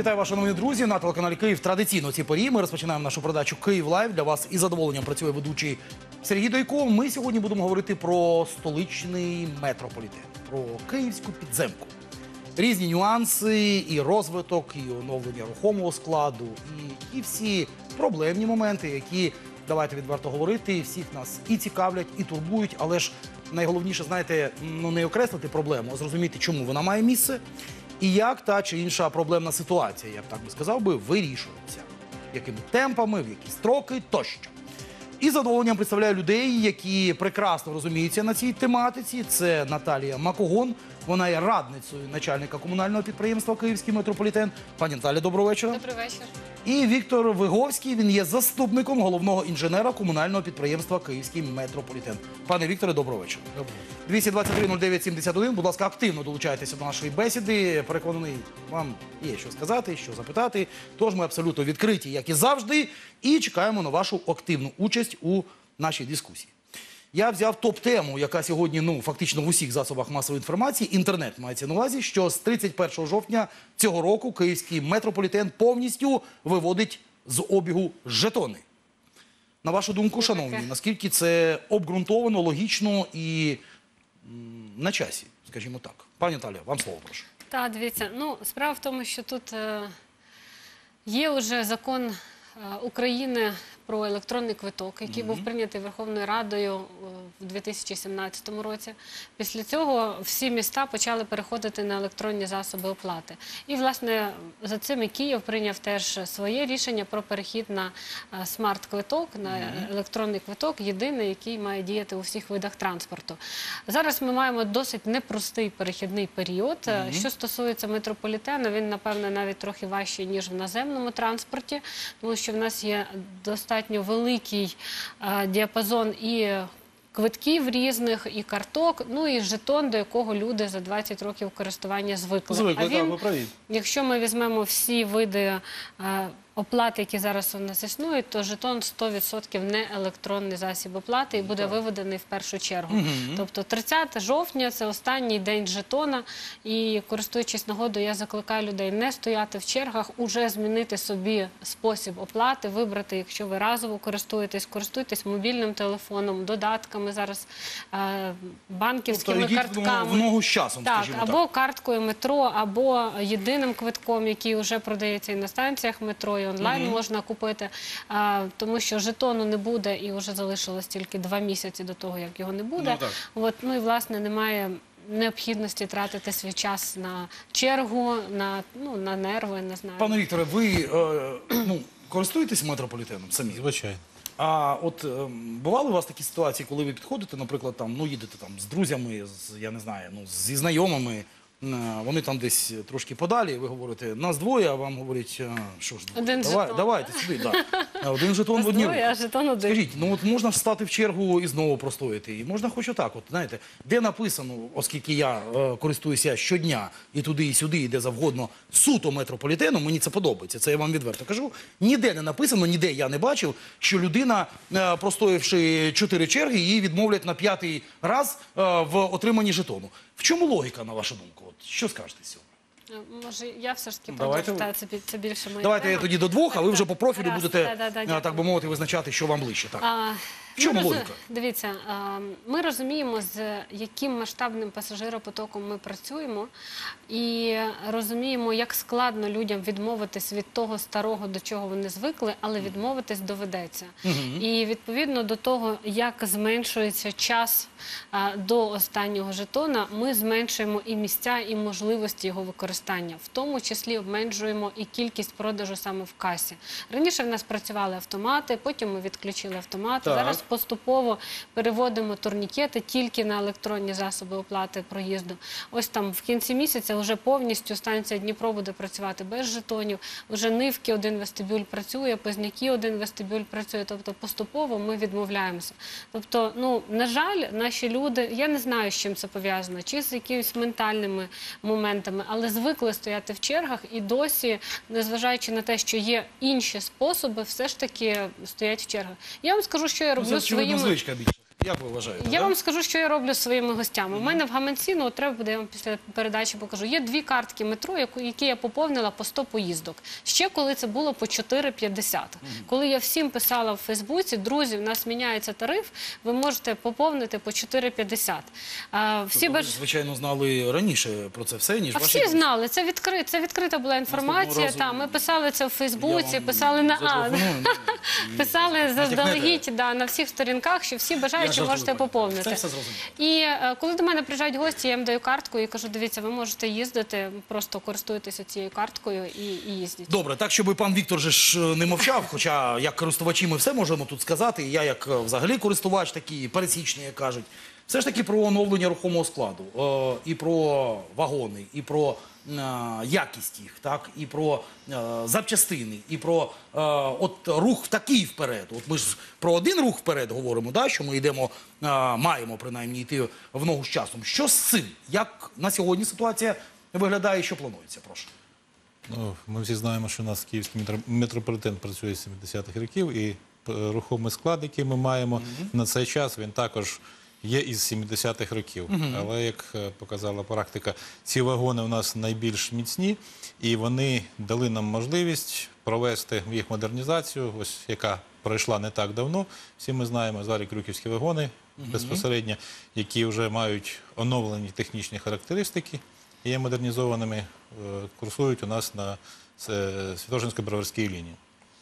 Вітаю вас, шановні друзі, на телеканалі Київ. Традиційно в цій порі ми розпочинаємо нашу передачу «Київ Лайв». Для вас із задоволенням працює ведучий Сергій Дойко. Ми сьогодні будемо говорити про столичний метрополітен, про київську підземку. Різні нюанси, і розвиток, і оновлення рухомого складу, і всі проблемні моменти, які, давайте відверто говорити, всіх нас і цікавлять, і турбують, але ж найголовніше, знаєте, не окреслити проблему, а зрозуміти, чому вона має місце, і як та чи інша проблемна ситуація, я б так би сказав, вирішується. Якими темпами, в які строки тощо. І з задоволенням представляю людей, які прекрасно розуміються на цій тематиці. Це Наталія Макогон, вона є радницею начальника комунального підприємства «Київський метрополітен». Пані Наталя, доброго вечора. Добрий вечір. І Віктор Виговський, він є заступником головного інженера комунального підприємства «Київський метрополітен». Пане Вікторе, доброго вечора. Доброго. 223-09-71, будь ласка, активно долучайтеся до нашої бесіди. Переконаний, вам є що сказати, що запитати. Тож ми абсолютно відкриті, як і завжди, і чекаємо на вашу активну участь у нашій дискусії. Я взяв топ-тему, яка сьогодні, фактично в усіх засобах масової інформації, інтернет мається на увазі, що з 31 жовтня цього року Київський метрополітен повністю виводить з обігу жетони. На вашу думку, шановні, наскільки це обґрунтовано, логічно і на часі, скажімо так. Пані Наталя, вам слово прошу. Так, дивіться, справа в тому, що тут є вже закон України про електронний квиток, який був прийнятий Верховною Радою в 2017 році. Після цього всі міста почали переходити на електронні засоби оплати. І, власне, за цим і Київ прийняв теж своє рішення про перехід на смарт-квиток, на електронний квиток, єдиний, який має діяти у всіх видах транспорту. Зараз ми маємо досить непростий перехідний період. Що стосується метрополітену, він, напевне, навіть трохи важчий, ніж в наземному транспорті, тому що в нас є достатньо великий діапазон і квитків різних, і карток, і жетон, до якого люди за 20 років користування звикли. Так, ви праві. Якщо ми візьмемо всі види оплати, які зараз у нас існують, то жетон 100% не електронний засіб оплати і буде виведений в першу чергу. Тобто 30 жовтня – це останній день жетона, і, користуючись нагодою, я закликаю людей не стояти в чергах, уже змінити собі спосіб оплати, вибрати, якщо ви разово користуйтесь мобільним телефоном, додатками зараз, банківськими картками. В ногу з часом, так, скажімо так. або карткою метро, або єдиним квитком, який вже продається і на станціях метро, і онлайн можна купити, тому що жетону не буде, і вже залишилось тільки 2 місяці до того, як його не буде. І, власне, немає необхідності тратити свій час на чергу, на нерви, не знаю. Пане Вікторе, ви користуєтесь метрополітеном самі? Звичайно. А от бували у вас такі ситуації, коли ви підходите, наприклад, їдете з друзями, я не знаю, зі знайомими, вони там десь трошки подалі, ви говорите, нас двоє, а вам говорять, що ж, давайте сюди. Один жетон в одній руці. А жетон один. Скажіть, можна встати в чергу і знову простояти, і можна хоч отак, знаєте, де написано, оскільки я користуюся щодня і туди, і сюди, і де завгодно, суто метрополітеном, мені це подобається, це я вам відверто кажу, ніде не написано, ніде я не бачив, що людина, простоявши 4 черги, її відмовлять на 5-й раз в отриманні жетону. В чому логіка, на вашу думку? Що скажете з цього? Може, я все ж таки продовжу, це більше моя Давайте я тоді до двох, а ви вже по профілю Гаразд, будете, так би мовити, визначати, що вам ближче. В чому логіка? Дивіться, ми розуміємо, з яким масштабним пасажиропотоком ми працюємо, і розуміємо, як складно людям відмовитись від того старого, до чого вони звикли, але відмовитись доведеться. І відповідно до того, як зменшується час до останнього жетона, ми зменшуємо і місця, і можливості його використання. В тому числі обмежуємо і кількість продажу саме в касі. Раніше в нас працювали автомати, потім ми відключили автомати. Зараз поступово переводимо турнікети тільки на електронні засоби оплати проїзду. Ось там в кінці місяця вже повністю станція Дніпро буде працювати без жетонів. Вже Нивки один вестибюль працює, Позняки один вестибюль працює. Тобто поступово ми відмовляємося. Тобто, на жаль, наші люди, я не знаю, з чим це пов'язано, чи з якимись ментальними моментами, але звикли стояти в чергах і досі, незважаючи на те, що є інші способи, все ж таки стоять в чергах. Я вам скажу, що я роблю звичайно, звичка більше. Як ви вважаєте? Я да? вам скажу, що я роблю зі своїми гостями. У мене в гаманці, ну от треба буде, я вам після передачі покажу, є 2 картки метро, які я поповнила по 100 поїздок. Ще коли це було по 4,50. Коли я всім писала в Фейсбуці, друзі, в нас міняється тариф, ви можете поповнити по 4,50. Всі Ви, звичайно, знали раніше про це все, ніж А ваші всі друзі. знали, це відкрита була інформація. Наступного разу Ми писали це в Я Фейсбуці, вам писали на зателефоную, і писали натякнете. заздалегідь на всіх сторінках, що всі бажаючі жартую, можете пані. поповнити. Це все зрозуміло. І коли до мене приїжджають гості, я їм даю картку і кажу, дивіться, ви можете їздити, просто користуйтеся цією карткою і їздіть. Добре, так, щоб пан Віктор же ж не мовчав, хоча як користувачі ми все можемо тут сказати, і я як взагалі користувач такий пересічний, як кажуть, все ж таки про оновлення рухомого складу, і про вагони, і про якість їх, так, і про запчастини, і про от рух такий вперед. От ми ж про один рух вперед говоримо, да, що ми йдемо, маємо принаймні йти в ногу з часом. Що з цим? Як на сьогодні ситуація виглядає і що планується? Прошу. Ну, ми всі знаємо, що у нас київський метрополітен працює з 70-х років, і рухомий склад, який ми маємо на цей час, він також є із 70-х років. Але, як показала практика, ці вагони у нас найбільш міцні, і вони дали нам можливість провести їх модернізацію, ось яка пройшла не так давно. Всі ми знаємо, зараз крюківські вагони безпосередньо, які вже мають оновлені технічні характеристики, є модернізованими, курсують у нас на Святошинсько-Броварській лінії.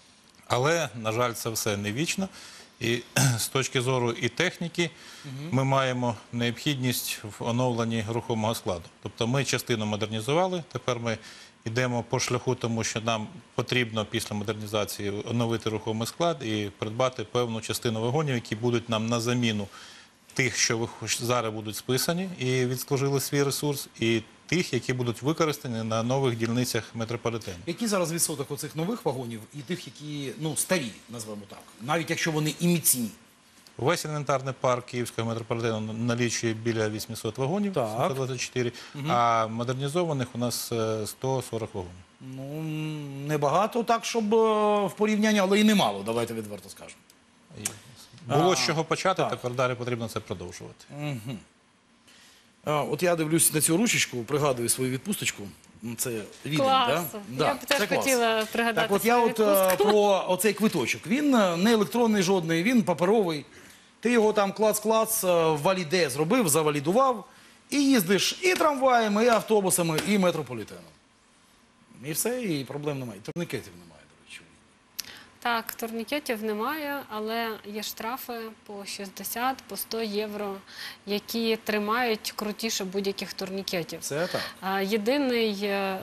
Але, на жаль, це все не вічно. І з точки зору і техніки ми маємо необхідність в оновленні рухомого складу. Тобто ми частину модернізували, тепер ми йдемо по шляху, тому що нам потрібно після модернізації оновити рухомий склад і придбати певну частину вагонів, які будуть нам на заміну тих, що зараз будуть списані і відслужили свій ресурс, і тих, які будуть використані на нових дільницях метрополітену. Який зараз відсоток оцих нових вагонів і тих, які, ну, старі, назвемо так, навіть якщо вони і міцні? Весь інвентарний парк Київського метрополітену налічує біля 800 вагонів, Так. 724, а модернізованих у нас 140 вагонів. Ну, небагато так, щоб в порівнянні, але і немало, давайте відверто скажемо. Було з чого почати, так. тепер далі потрібно це продовжувати. От я дивлюсь на цю ручечку, пригадую свою відпусточку. Це Відень, Клас! да? Я б це теж клас. хотіла пригадати Так от я свою от відпустку. про оцей квиточок. Він не електронний жодний, він паперовий. Ти його там клац-клац валіде зробив, завалідував, і їздиш і трамваями, і автобусами, і метрополітеном. І все, і проблем немає. І турнікетів немає, до речі. Так, турнікетів немає, але є штрафи по 60, по 100 євро, які тримають крутіше будь-яких турнікетів. Це так. Єдиний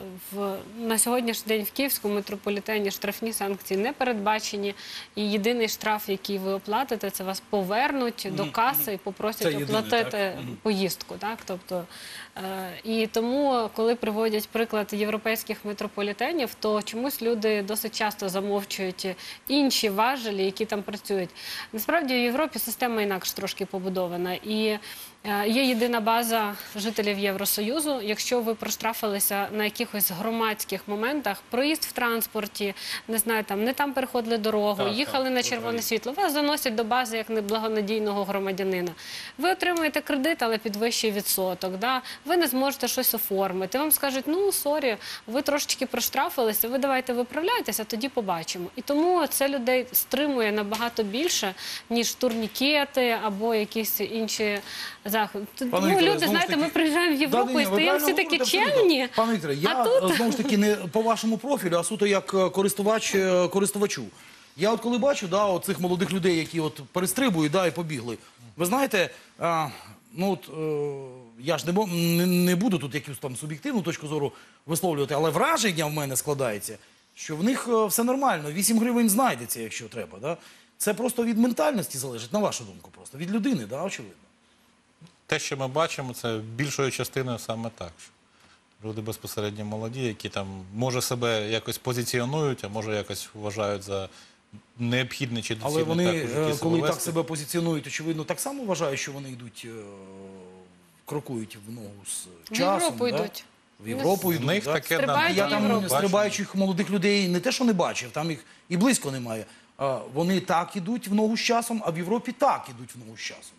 на сьогоднішній день в Київському метрополітені штрафні санкції не передбачені. І єдиний штраф, який ви оплатите, це вас повернуть до каси і попросять Це єдиний, оплатити так? поїздку. Так? Тобто, і тому, коли приводять приклад європейських метрополітенів, то чомусь люди досить часто замовчують інші важелі, які там працюють. Насправді в Європі система інакше трошки побудована. І є єдина база жителів Євросоюзу. Якщо ви проштрафилися на якихось громадських моментах, проїзд в транспорті, не знаю, там не там переходили дорогу, Так, їхали так, на це червоне правильно. світло, вас заносять до бази як неблагонадійного громадянина. Ви отримуєте кредит, але під вищий відсоток. Да? Ви не зможете щось оформити. Вам скажуть, ну, сорі, ви трошечки проштрафилися, ви давайте виправляйтеся, тоді побачимо. І тому це людей стримує набагато більше, ніж турнікети або якісь інші заходи. Тому Вікторе, люди, знову ж знаєте, таки- ми приїжджаємо в Європу Да, і ви стаємо правильно всі такі говорите, абсолютно. чемні. Пане Вікторе, я знову ж таки не по вашому профілю, а суто як користувачу. Я от коли бачу, да, оцих молодих людей, які от перестрибують, да, і побігли. Ви знаєте, ну от я ж не буду тут якусь там суб'єктивну точку зору висловлювати, але враження в мене складається, що в них все нормально, 8 гривень знайдеться, якщо треба. Да? Це просто від ментальності залежить, на вашу думку, просто від людини, да, очевидно. Те, що ми бачимо, це більшою частиною саме так. Що люди безпосередньо молоді, які там, може, себе якось позиціонують, а може якось вважають за необхідне чи доцільне Але вони, так у житті коли себе так вести. себе позиціонують, очевидно, так само вважають, що вони йдуть, крокують в ногу з В часом. Європу да? йдуть. В Європу В йдуть, них да? таке Стрибають Я в там Європу. стрибаючих молодих людей не те, що не бачив, там їх і близько немає. Вони так ідуть в ногу з часом, а в Європі так ідуть в ногу з часом.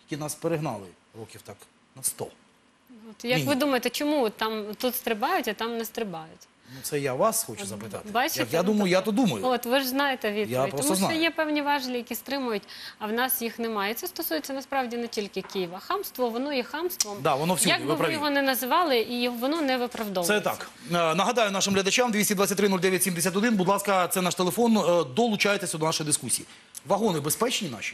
які нас перегнали років так на 100. От як Ні. ви думаєте, чому там тут стрибають, а там не стрибають? Ну, це я вас хочу запитати. Бачите? Як я думаю, я то думаю. От, ви ж знаєте відповідь. просто Тому що знаю. є певні важелі, які стримують, а в нас їх немає. І це стосується насправді не тільки Києва. Хамство, воно є хамством. Да, воно всюди, Як ви би ви праві. його не називали, і воно не виправдовується. Це так. Нагадаю нашим глядачам 223-09-71. Будь ласка, це наш телефон. Долучайтеся до нашої дискусії. Вагони безпечні наші?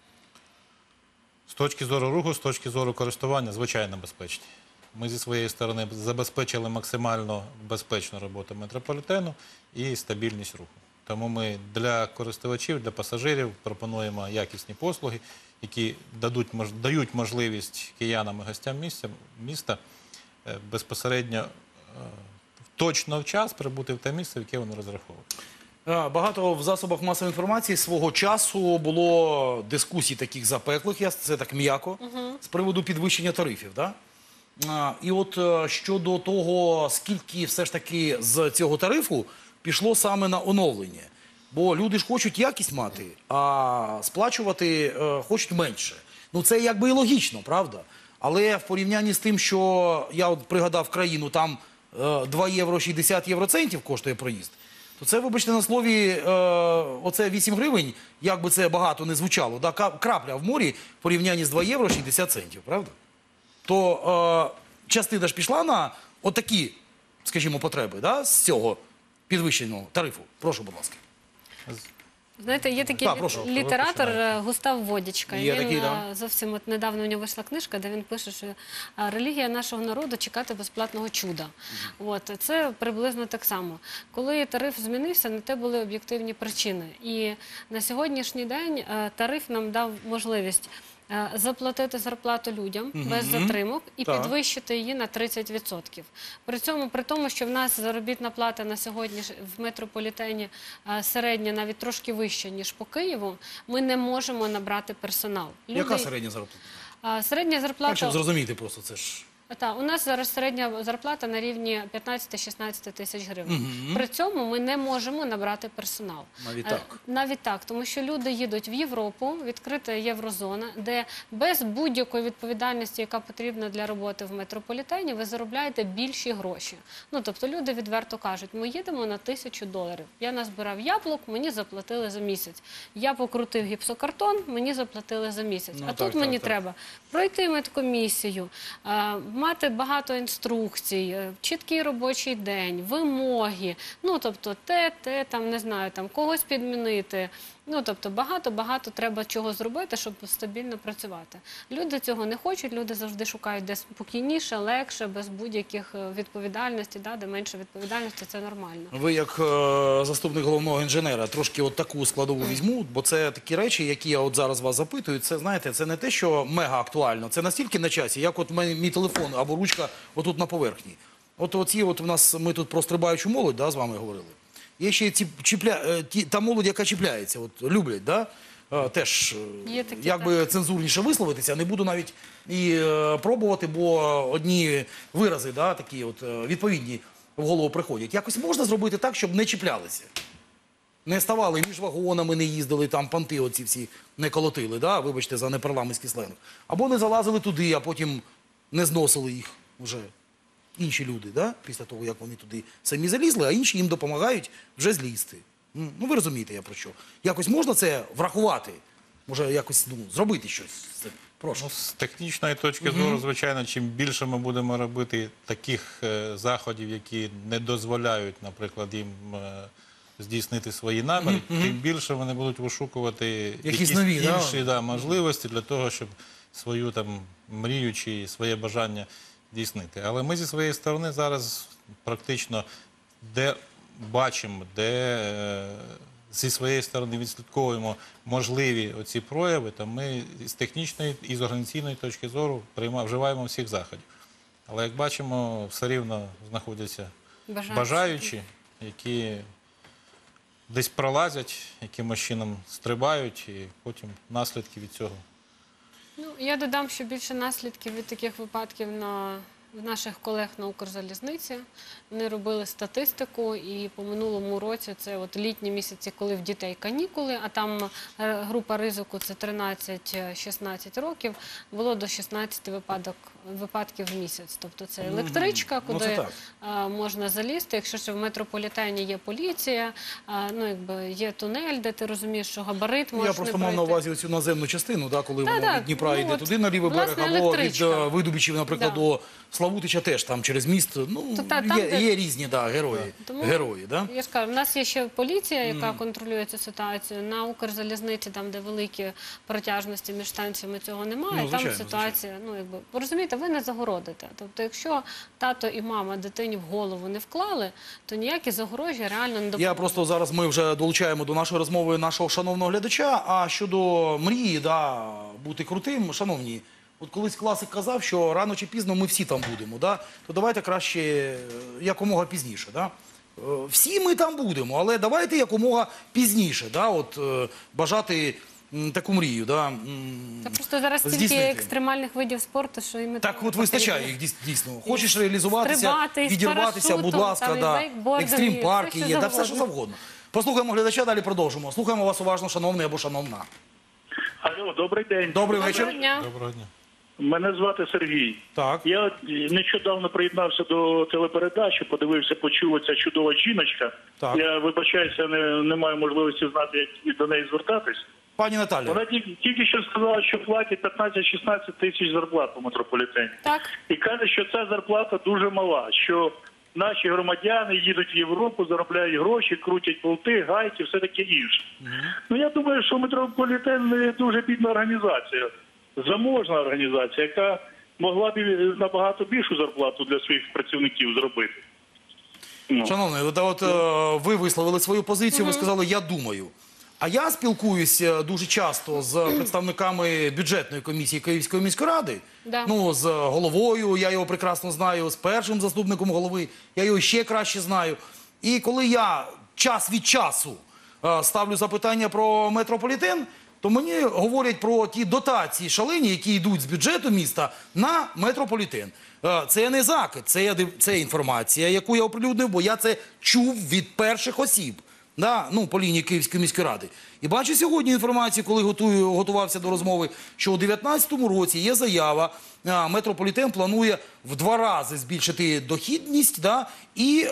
З точки зору руху, з точки зору користування, звичайно, безпечні. Ми зі своєї сторони забезпечили максимально безпечну роботу метрополітену і стабільність руху. Тому ми для користувачів, для пасажирів пропонуємо якісні послуги, які дають можливість киянам і гостям міста безпосередньо точно в час прибути в те місце, в яке вони розраховують. Багато в засобах масової інформації свого часу було дискусій таких запеклих, це так м'яко, з приводу підвищення тарифів. Да? І от щодо того, скільки все ж таки з цього тарифу пішло саме на оновлення. Бо люди ж хочуть якість мати, а сплачувати хочуть менше. Ну це якби і логічно, правда? Але в порівнянні з тим, що я от пригадав країну, там 2 євро 60 євроцентів коштує проїзд, то це, вибачте на слові, оце 8 гривень, як би це багато не звучало, да, крапля в морі в порівнянні з 2 євро 60 центів, правда? То частина ж пішла на отакі, скажімо, потреби, да, з цього підвищеного тарифу. Прошу, будь ласка. Знаєте, є такий Так, прошу, ви літератор починаєте. Густав Водічка. Є Він такий, да. зовсім от недавно у нього вийшла книжка, де він пише, що релігія нашого народу чекати безплатного чуда. От, це приблизно так само. Коли тариф змінився, на те були об'єктивні причини. І на сьогоднішній день тариф нам дав можливість заплатити зарплату людям без затримок і Так. підвищити її на 30%. При тому, що в нас заробітна плата на сьогодні в метрополітені середня навіть трошки вища, ніж по Києву, ми не можемо набрати персонал. Яка середня зарплата? Середня Так, зарплата... щоб зрозуміти просто, це ж... У нас зараз середня зарплата на рівні 15-16 тисяч гривень. При цьому ми не можемо набрати персонал. Навіть так? Навіть так, тому що люди їдуть в Європу, відкрита єврозона, де без будь-якої відповідальності, яка потрібна для роботи в метрополітені, ви заробляєте більші гроші. Ну, тобто люди відверто кажуть, ми їдемо на $1000. Я назбирав яблук, мені заплатили за місяць. Я покрутив гіпсокартон, мені заплатили за місяць. Ну, а так, тут мені так. треба пройти медкомісію, мати багато інструкцій, чіткий робочий день, вимоги, ну, тобто там, не знаю, там, когось підмінити. Ну, тобто багато треба чого зробити, щоб стабільно працювати. Люди цього не хочуть, люди завжди шукають де спокійніше, легше, без будь-яких відповідальностей, да, де менше відповідальності, це нормально. Ви як заступник головного інженера трошки от таку складову візьму, бо це такі речі, які я от зараз вас запитую, це, знаєте, це не те, що мега актуально, це настільки на часі, як от мій телефон або ручка отут на поверхні. От оці от в нас, ми тут про стрибаючу молодь, да, з вами говорили. Є ще та молодь, яка чіпляється, от люблять, да? Теж, Є такі, якби цензурніше висловитися, не буду навіть і пробувати, бо одні вирази, да, такі от відповідні в голову приходять. Якось можна зробити так, щоб не чіплялися? Не ставали між вагонами, не їздили, там понти оці всі не колотили, да? Вибачте за непарламентський сленг. Або не залазили туди, а потім не зносили їх вже інші люди, да? Після того, як вони туди самі залізли, а інші їм допомагають вже злізти. Ну, ви розумієте, я про що. Якось можна це врахувати? Може, якось зробити щось з цим? Прошу. Ну, з технічної точки зору, звичайно, чим більше ми будемо робити таких заходів, які не дозволяють, наприклад, їм здійснити свої наміри, тим більше вони будуть вишукувати Якісь нові, інші можливості для того, щоб свою там мрію чи своє бажання здійснити. Але ми зі своєї сторони зараз практично де бачимо, де зі своєї сторони відслідковуємо можливі оці прояви, то ми з технічної і з організаційної точки зору вживаємо всіх заходів. Але, як бачимо, все рівно знаходяться бажаючі, які десь пролазять, якимось чином стрибають, і потім наслідки від цього. Ну, я додам, що більше наслідків від таких випадків на в наших колег на Укрзалізниці. Вони робили статистику, і по минулому році це от літні місяці, коли в дітей канікули, а там група ризику це 13-16 років, було до 16 випадків в місяць. Тобто це електричка, Ну, куди це так. можна залізти. Якщо ще в метрополітені є поліція, ну якби є тунель, де ти розумієш, що габарит можеш Я не просто пройти. мав на увазі цю наземну частину, да, коли воно Да, від Дніпра ну, йде от, туди на лівий берег, власне, або від електричка. Видубичів, наприклад, Да. до Славутича теж там через міст. Ну, То там, де- є різні герої. Тому- Герої, да? Я ж кажу, в нас є ще поліція, яка контролює цю ситуацію. На Укрзалізниці, там, де великі протяжності між станціями, цього немає. Ну, Там звичайно, ситуація, ну, якби, ви розумієте, ви не загородите. Тобто, якщо тато і мама дитині в голову не вклали, то ніякі загорожі реально не допоможуть. Я просто зараз ми вже долучаємо до нашої розмови нашого шановного глядача. А щодо мрії, да, бути крутим, шановні, от колись класик казав, що рано чи пізно ми всі там будемо, да? То давайте краще якомога пізніше. Да? Всі ми там будемо, але давайте якомога пізніше, да? От, бажати таку мрію. Да? Та просто зараз стільки здійснити. екстремальних видів спорту, що і ми Так от вистачає їх дійсно. Хочеш реалізуватися, стрибати, і з відірватися, будь парашутом, ласка, там, і да. вейкбордом, Екстрім і парки все, є, що да, все що завгодно. завгодно. Послухаємо глядача, далі продовжимо. Слухаємо вас уважно, шановний або шановна. Алло, добрий день. Добрий вечір. Доброго дня. Доброго дня. Мене звати Сергій. Так. Я нещодавно приєднався до телепередачі, подивився, почув ця чудова жіночка. Так. Я вибачаюся, не маю можливості знати, як до неї звертатись. Пані Наталя, Вона тільки що сказала, що платить 15-16 тисяч зарплат по метрополітені. Так. І каже, що ця зарплата дуже мала, що наші громадяни їдуть в Європу, заробляють гроші, крутять болти, гайки, все таке інше. Ну, я думаю, що метрополітен не дуже бідна організація, заможна організація, яка могла б набагато більшу зарплату для своїх працівників зробити. Ну. шановний, от ви висловили свою позицію, ви сказали «я думаю». А я спілкуюся дуже часто з представниками бюджетної комісії Київської міської ради, Да. ну, з головою, я його прекрасно знаю, з першим заступником голови, я його ще краще знаю. І коли я час від часу ставлю запитання про метрополітен, то мені говорять про ті дотації шалені, які йдуть з бюджету міста на метрополітен. Це не закид, це інформація, яку я оприлюднив, бо я це чув від перших осіб. Да, ну, по лінії Київської міської ради. І бачу сьогодні інформацію, коли готувався до розмови, що у 2019 році є заява, метрополітен планує в 2 рази збільшити дохідність, да, і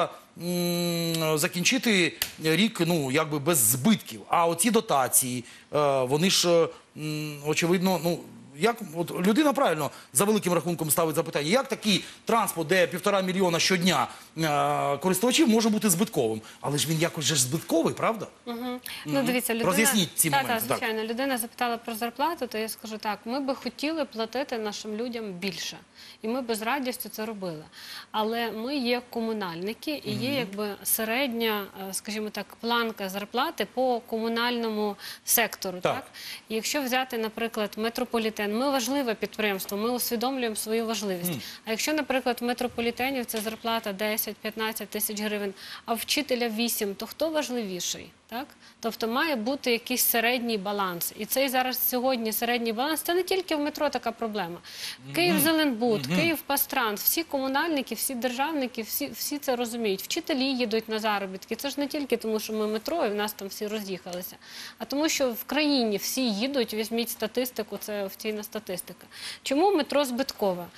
закінчити рік, ну, якби без збитків. А оці дотації, вони ж, очевидно, ну, як от людина правильно за великим рахунком ставить запитання, як такий транспорт, де 1,5 мільйона щодня користувачів, може бути збитковим? Але ж він якось же ж збитковий, правда? Ну, дивіться, людина... Роз'ясніть ці моменти, Так, звичайно. Людина запитала про зарплату, то я скажу так, ми би хотіли платити нашим людям більше. І ми би з радістю це робили. Але ми є комунальники і є якби середня, скажімо так, планка зарплати по комунальному сектору. Так. Так? І якщо взяти, наприклад, метрополітен, ми важливе підприємство, ми усвідомлюємо свою важливість. А якщо, наприклад, в метрополітені це зарплата 10-15 тисяч гривень, а вчителя 8, то хто важливіший? Так? Тобто має бути якийсь середній баланс. І цей зараз сьогодні середній баланс, це не тільки в метро така проблема. Київзеленбуд, Київпастранс, всі комунальники, всі державники, всі це розуміють. Вчителі їдуть на заробітки. Це ж не тільки тому, що ми метро і в нас там всі роз'їхалися, а тому, що в країні всі їдуть, візьміть статистику, це офіційна статистика. Чому метро збиткове?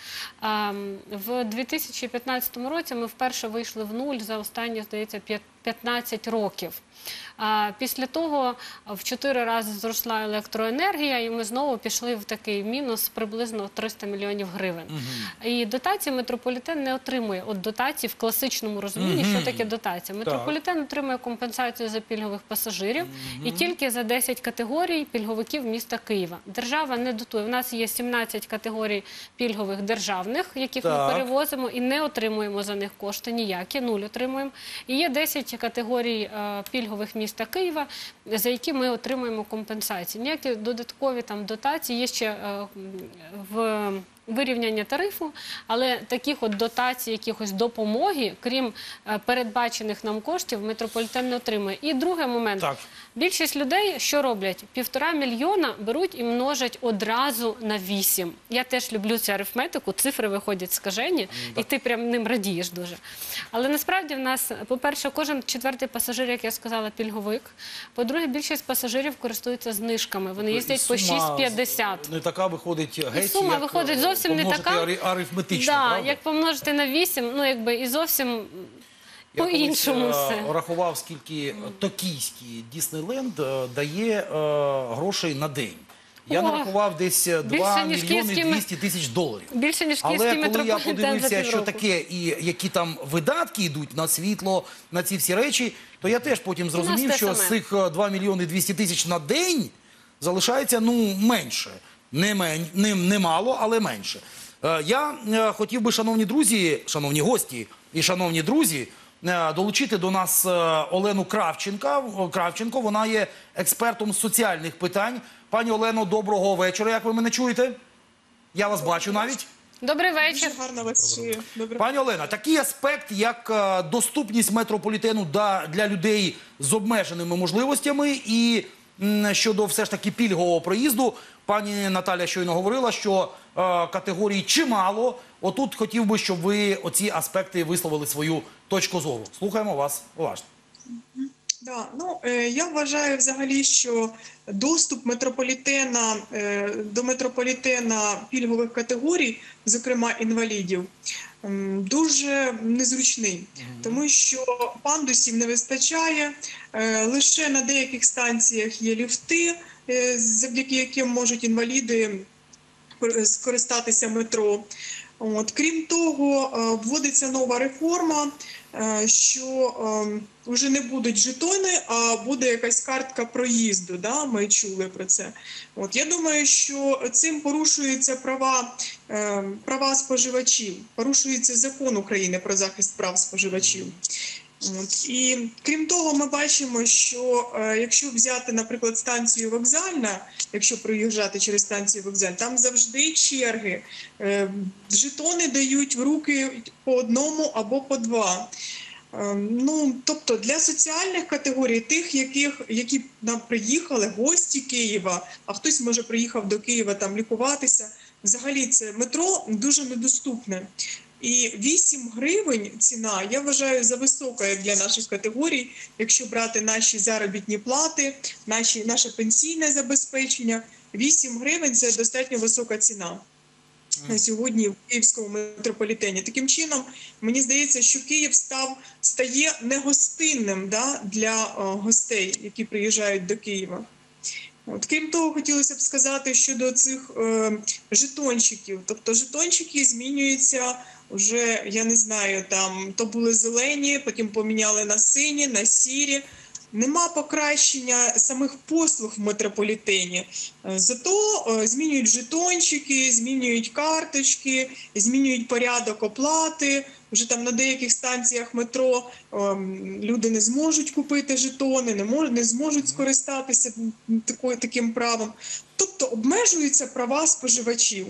В 2015 році ми вперше вийшли в нуль за останні, здається, 15 років. Після того в 4 рази зросла електроенергія, і ми знову пішли в такий мінус приблизно 300 мільйонів гривень. І дотації метрополітен не отримує. От дотації в класичному розумінні, що таке дотація? Метрополітен отримує компенсацію за пільгових пасажирів і тільки за 10 категорій пільговиків міста Києва. Держава не дотує. У нас є 17 категорій пільгових державних, яких ми перевозимо і не отримуємо за них кошти ніякі, 0 отримуємо. І є 10 категорій пільгових міста Києва, за які ми отримуємо компенсації. Ніякі додаткові там дотації є ще в вирівняння тарифу, але таких от дотацій, якихось допомоги, крім передбачених нам коштів, метрополітен не отримує. І другий момент. Так. Більшість людей що роблять? 1,5 мільйона беруть і множать одразу на 8. Я теж люблю цю арифметику, цифри виходять скажені, і ти прям ним радієш дуже. Але насправді в нас, по-перше, кожен четвертий пасажир, як я сказала, пільговик. По-друге, більшість пасажирів користуються знижками. Вони їздять по Сума 6,50. Не така виходить геть, сума як виходить зовсім не помножити така. арифметично, Да, правда? як помножити на 8, ну якби і зовсім Я по-іншому колись, все. рахував, скільки токійський Діснейленд дає грошей на день. Я О, нарахував десь 2 ніж мільйони київський 200 тисяч доларів. Більше, ніж Але київський коли я метрополітен за подивився, що півроку. таке і які там видатки йдуть на світло, на ці всі речі, то я теж потім зрозумів, те що саме. з цих 2 мільйони 200 тисяч на день залишається, ну, менше. Не мало, але менше. Я хотів би, шановні друзі, шановні гості і шановні друзі, долучити до нас Олену Кравченко. Вона є експертом з соціальних питань. Пані Олено, доброго вечора. Як ви мене чуєте? Я вас бачу навіть. Добрий вечір. Дуже гарно вас чую. Добре. Пані Олена, такий аспект, як доступність метрополітену для людей з обмеженими можливостями і щодо все ж таки пільгового проїзду. Пані Наталя щойно говорила, що категорій чимало. Отут хотів би, щоб ви оці аспекти висловили свою точку зору. Слухаємо вас уважно. Да, ну, я вважаю взагалі, що доступ до метрополітена пільгових категорій, зокрема інвалідів, дуже незручний, тому що пандусів не вистачає, лише на деяких станціях є ліфти, завдяки яким можуть інваліди скористатися метро. От. Крім того, вводиться нова реформа, що вже не будуть жетони, а буде якась картка проїзду. Да? Ми чули про це. От. Я думаю, що цим порушуються права споживачів, порушується закон України про захист прав споживачів. От. І крім того, ми бачимо, що якщо взяти, наприклад, станцію Вокзальна, якщо проїжджати через станцію Вокзальна, там завжди черги. Жетони дають в руки по одному або по два. Ну, тобто для соціальних категорій, тих, які нам приїхали, гості Києва, а хтось, може, приїхав до Києва там лікуватися, взагалі це метро дуже недоступне. І 8 гривень ціна, я вважаю, за висока як для наших категорій, якщо брати наші заробітні плати, наше пенсійне забезпечення. 8 гривень – це достатньо висока ціна на сьогодні в київському метрополітені. Таким чином, мені здається, що Київ стає негостинним, да, для гостей, які приїжджають до Києва. От, крім того, хотілося б сказати щодо цих жетончиків. Тобто жетончики змінюються вже, я не знаю, там то були зелені, потім поміняли на сині, на сірі. Нема покращення самих послуг в метрополітені. Зато змінюють жетончики, змінюють карточки, змінюють порядок оплати. Вже там на деяких станціях метро люди не зможуть купити жетони, не зможуть скористатися таким правом. Тобто обмежуються права споживачів.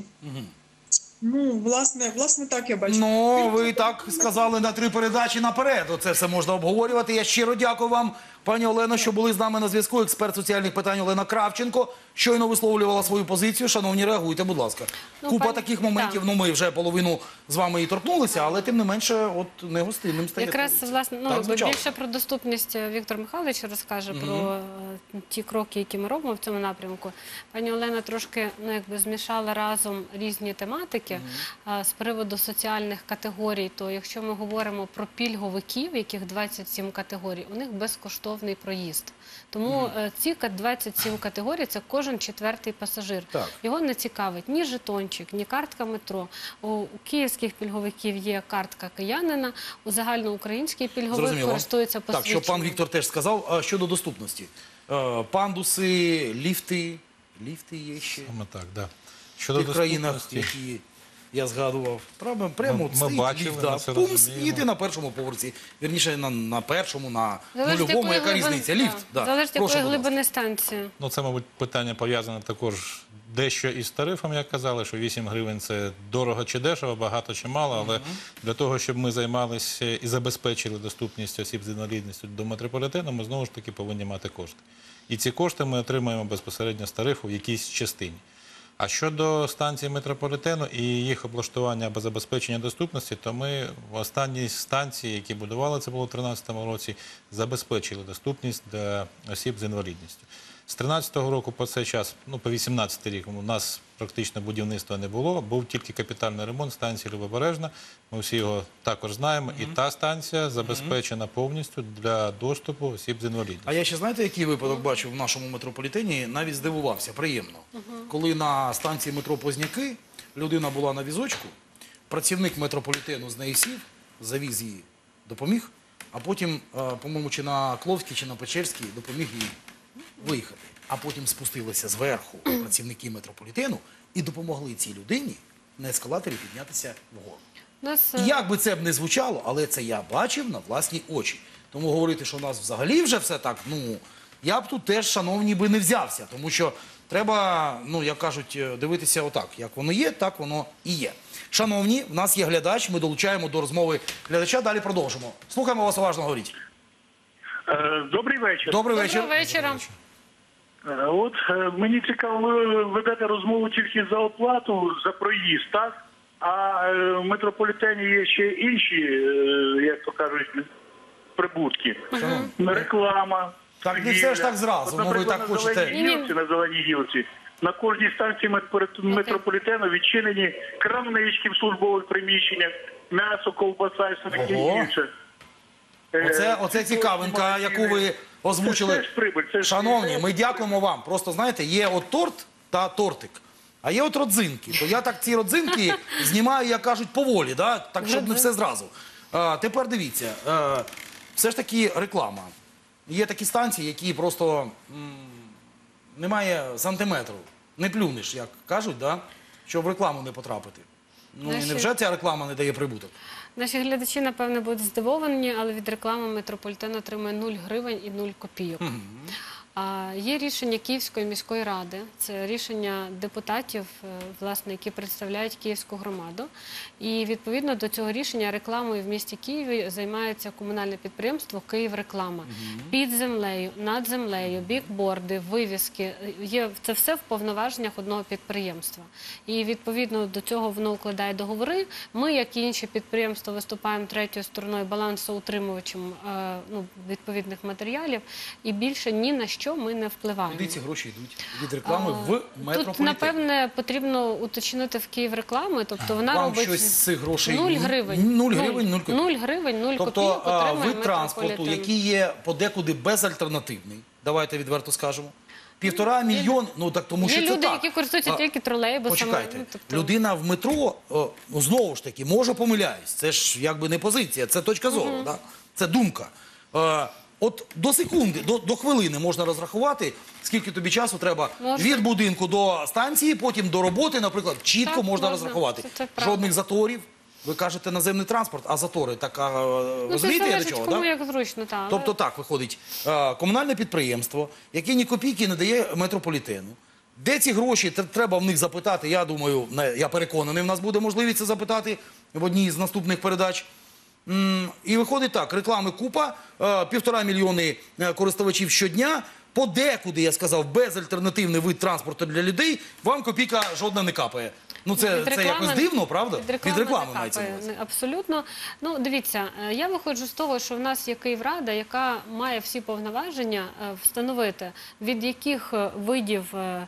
Ну, власне, так я бачу. Ну, ви так сказали на 3 передачі наперед. Оце все можна обговорювати. Я щиро дякую вам, пані Олено, що були з нами на зв'язку. Експерт соціальних питань Олена Кравченко щойно висловлювала свою позицію. Шановні, реагуйте, будь ласка. Ну, Купа пані- таких моментів, так. ну ми вже половину з вами і торкнулися, але тим не менше, от негостинним стає. Якраз, столиця. власне, Так ну, звучало. більше про доступність Віктор Михайлович розкаже, про ті кроки, які ми робимо в цьому напрямку. Пані Олена трошки, ну, якби змішала разом різні тематики. З приводу соціальних категорій, то якщо ми говоримо про пільговиків, яких 27 категорій, у них безкоштовний проїзд. Тому ці 27 категорій – це кожен четвертий пасажир. Так. Його не цікавить ні жетончик, ні картка метро. У київських пільговиків є картка киянина, у загальноукраїнський пільговик Зрозуміло. користується Так, посвідченням. що пан Віктор теж сказав щодо доступності. Пандуси, ліфти є ще Саме так, да. в Щодо тих країнах, доступності, які я згадував. Прямо Ми стоїть бачили, ліфт, ми да, це пумс, розуміємо. і ти на першому поверсі. Вірніше, на першому, на Залежить, нульовому, якої яка глибини- різниця? Ліфт, да. да. Залежить, Прошу, якої будь ласка. глибини станції. ну це, мабуть, питання пов'язане також дещо із тарифом, як казали, що 8 гривень – це дорого чи дешево, багато чи мало, але для того, щоб ми займалися і забезпечили доступність осіб з інвалідністю до метрополітену, ми знову ж таки повинні мати кошти. І ці кошти ми отримаємо безпосередньо з тарифу в якійсь частині. А щодо станції метрополітену і їх облаштування або забезпечення доступності, то ми в останній станції, які будували, це було в 2013 році, забезпечили доступність для осіб з інвалідністю. З 2013 року по цей час, по 2018 рік, у нас практично будівництва не було, був тільки капітальний ремонт станції Лівобережна, ми всі його також знаємо, і та станція забезпечена повністю для доступу осіб з інвалідністю. А я ще, знаєте, який випадок бачив в нашому метрополітені? Навіть здивувався, приємно. Коли на станції метро Позняки людина була на візочку, працівник метрополітену з неї сів, завіз її, допоміг, а потім, по-моєму, чи на Кловській, чи на Печерській допоміг їй виїхати. А потім спустилися зверху працівники метрополітену і допомогли цій людині на ескалаторі піднятися вгору. І як би це б не звучало, але це я бачив на власні очі. Тому говорити, що у нас взагалі вже все так, я б тут теж, шановні, би не взявся. Тому що треба, як кажуть, дивитися отак. Як воно є, так воно і є. Шановні, в нас є глядач, ми долучаємо до розмови глядача, далі продовжимо. Слухаємо вас уважно, говоріть. Добрий вечір. Добрий вечір. Доброго вечора. От мені цікаво, ви ведете розмову тільки за оплату, за проїзд, так? А в метрополітені є ще інші, як то кажуть, прибутки. Реклама. Так не все ж так зразу, ви так хочете. На Зеленій гілці. На кожній станції метрополітену відчинені крамнички в службових приміщеннях, м'ясо, ковбаса і все таке інше. Оце цікавинка, яку ви озвучили. Це ж прибуль. Шановні, ми дякуємо вам. Просто, знаєте, є от торт та тортик, а є от родзинки. То я так ці родзинки знімаю, як кажуть, поволі, так, щоб не все зразу. Тепер дивіться, все ж таки реклама. Є такі станції, які просто немає сантиметру. Не плюнеш, як кажуть, щоб в рекламу не потрапити. І невже ця реклама не дає прибуток? Наші глядачі, напевно, будуть здивовані, але від реклами метрополітен отримує 0 гривень і 0 копійок. Є рішення Київської міської ради, це рішення депутатів, власне, які представляють Київську громаду. І відповідно до цього рішення рекламою в місті Києві займається комунальне підприємство «Київреклама». Під землею, над землею, бікборди, вивіски, це все в повноваженнях одного підприємства. І відповідно до цього воно укладає договори. Ми, як і інші підприємства, виступаємо третьою стороною, балансоутримувачем відповідних матеріалів. І більше ні на що ми не впливаємо. Куди ці гроші йдуть від реклами в метрополітен? Тут, напевне, потрібно уточнити в Київреклами, тобто вона вам робить щось з цих грошей 0 гривень. 0 гривень, 0 копійок. 0 гривень, 0 Тобто копійок отримує вид транспорту, метрополітен. який є подекуди безальтернативний, давайте відверто скажемо, 1,5 мільйона, тому що Є це люди, так. які користуються тільки тролейбусами. Почекайте, людина в метро, знову ж таки, може помиляюсь, це ж якби не позиція, це точка зору, це думка. От до секунди, до хвилини можна розрахувати, скільки тобі часу треба від будинку до станції, потім до роботи, наприклад, чітко Так, можна можна. розрахувати. Це правда. Жодних заторів. Ви кажете наземний транспорт, а затори, так розумієте це я до залежить, чого? кому Да? як зручно, так. Тобто так виходить, комунальне підприємство, яке ні копійки не дає метрополітену. Де ці гроші, треба в них запитати, я думаю, я переконаний, в нас буде можливість це запитати в одній з наступних передач. І виходить так, реклами купа, 1,5 мільйони користувачів щодня, подекуди, я сказав, безальтернативний вид транспорту для людей, вам копійка жодна не капає. Це якось дивно, правда? Від реклами мається на увазі. Абсолютно. Дивіться, я виходжу з того, що в нас є Київрада, яка має всі повноваження встановити, від яких видів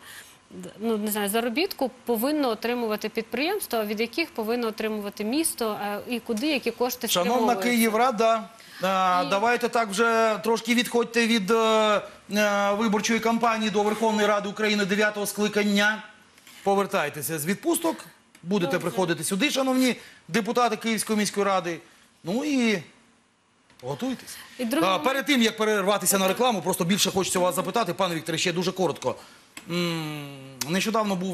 заробітку повинно отримувати підприємство, а від яких повинно отримувати місто, і куди які кошти спрямовуються. Шановна Київрада, давайте так вже трошки відходьте від виборчої кампанії до Верховної Ради України 9-го скликання. Повертайтеся з відпусток, будете приходити сюди, шановні депутати Київської міської ради. І готуйтесь. Перед тим, як перерватися на рекламу, просто більше хочеться вас запитати, пане Вікторе, ще дуже коротко. Нещодавно був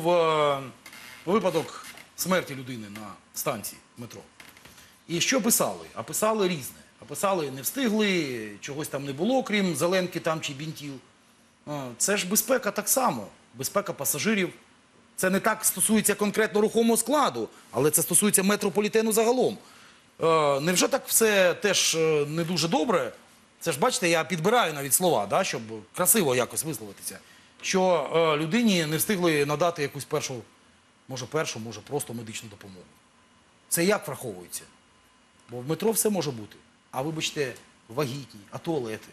випадок смерті людини на станції метро. І що писали? А писали різне. А писали, не встигли, чогось там не було, крім зеленки там чи бінтів. Це ж безпека так само. Безпека пасажирів, Це не так стосується конкретно рухомого складу, але це стосується метрополітену загалом. Невже так все теж не дуже добре? Це ж, бачите, я підбираю навіть слова, да, щоб красиво якось висловитися. Що людині не встигли надати якусь першу, може просто медичну допомогу. Це як враховується? Бо в метро все може бути. А вибачте, вагітні, а туалети?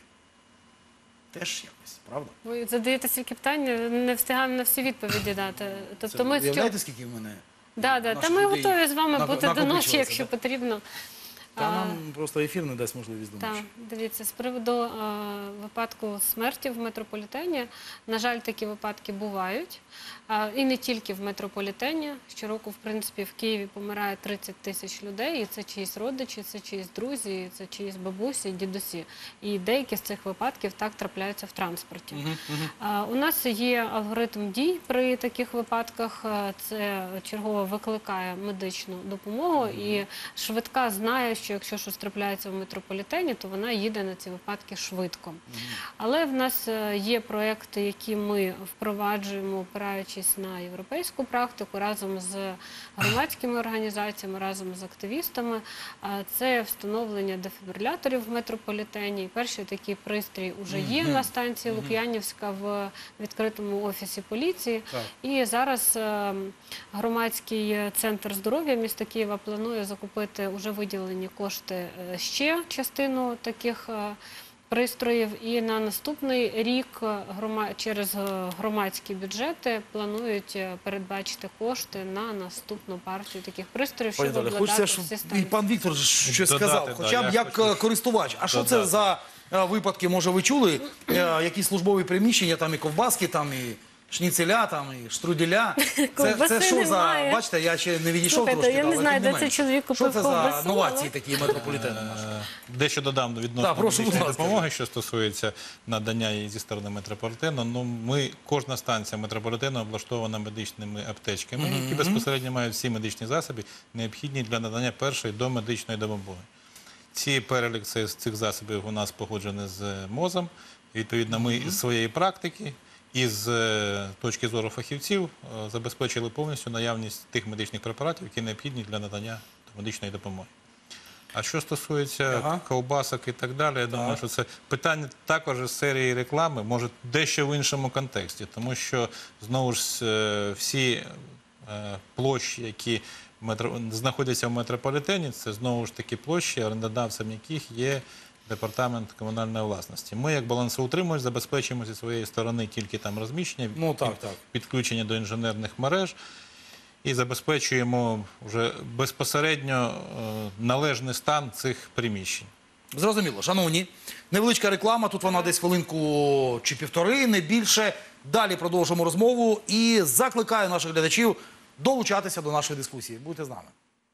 Теж якось, правда? Ви задаєте стільки питань, не встигаємо на всі відповіді дати. Тобто ми Уявляєте, скільки в мене? Та наших ми людей готові з вами бути до накопичилося, ночі, якщо да? потрібно. Та нам просто ефір не дасть можливість до Так, ночі. дивіться, з приводу випадку смерті в метрополітені, на жаль, такі випадки бувають. І не тільки в метрополітені. Щороку, в принципі, в Києві помирає 30 тисяч людей, і це чиїсь родичі, це чиїсь друзі, і це чиїсь бабусі, дідусі. І деякі з цих випадків так трапляються в транспорті. У нас є алгоритм дій при таких випадках. Це чергово викликає медичну допомогу, і швидка знає, що якщо щось трапляється в метрополітені, то вона їде на ці випадки швидко. Але в нас є проекти, які ми впроваджуємо, опираючись на європейську практику, разом з громадськими організаціями, разом з активістами. Це встановлення дефібриляторів в метрополітені. І перший такий пристрій вже є на станції Лук'янівська в відкритому офісі поліції. І зараз громадський центр здоров'я міста Києва планує закупити уже виділені кошти ще частину таких пристроїв. І на наступний рік через громадські бюджети планують передбачити кошти на наступну партію таких пристроїв, щоб обладнати хочеться, всі щоб і станції. пан Віктор щось Додати, сказав, да, хоча б я як хочу користувач. А що це додати. за випадки, може, ви чули? Які службові приміщення, там і ковбаски, там і шніцеля, там і штруделя. Ковбаси Це що за, немає. бачите, я ще не відійшов Слухайте, трошки. я не але знаю, тим де цей менше. чоловік купив Що це за ковбасу, новації але- такі метрополітену нашого? Дещо додам відносно Так, прошу, будь медичної ласка. допомоги, що стосується надання її зі сторони метрополітену. Ну, кожна станція метрополітену облаштована медичними аптечками, які безпосередньо мають всі медичні засоби, необхідні для надання першої домедичної допомоги. Ці перелік цих засобів у нас погоджений з МОЗом. Відповідно, ми із своєї практики і з точки зору фахівців забезпечили повністю наявність тих медичних препаратів, які необхідні для надання медичної допомоги. А що стосується ковбасок і так далі, я думаю, що це питання також із серії реклами, може дещо в іншому контексті, тому що, знову ж, всі площі, які знаходяться в метрополітені, це знову ж таки площі, орендодавцем яких є департамент комунальної власності. Ми, як балансоутримувач, забезпечуємо зі своєї сторони тільки там розміщення, підключення до інженерних мереж і забезпечуємо вже безпосередньо належний стан цих приміщень. Зрозуміло. Шановні, невеличка реклама, тут вона десь хвилинку чи півтори, не більше. Далі продовжимо розмову і закликаю наших глядачів долучатися до нашої дискусії. Будьте з нами.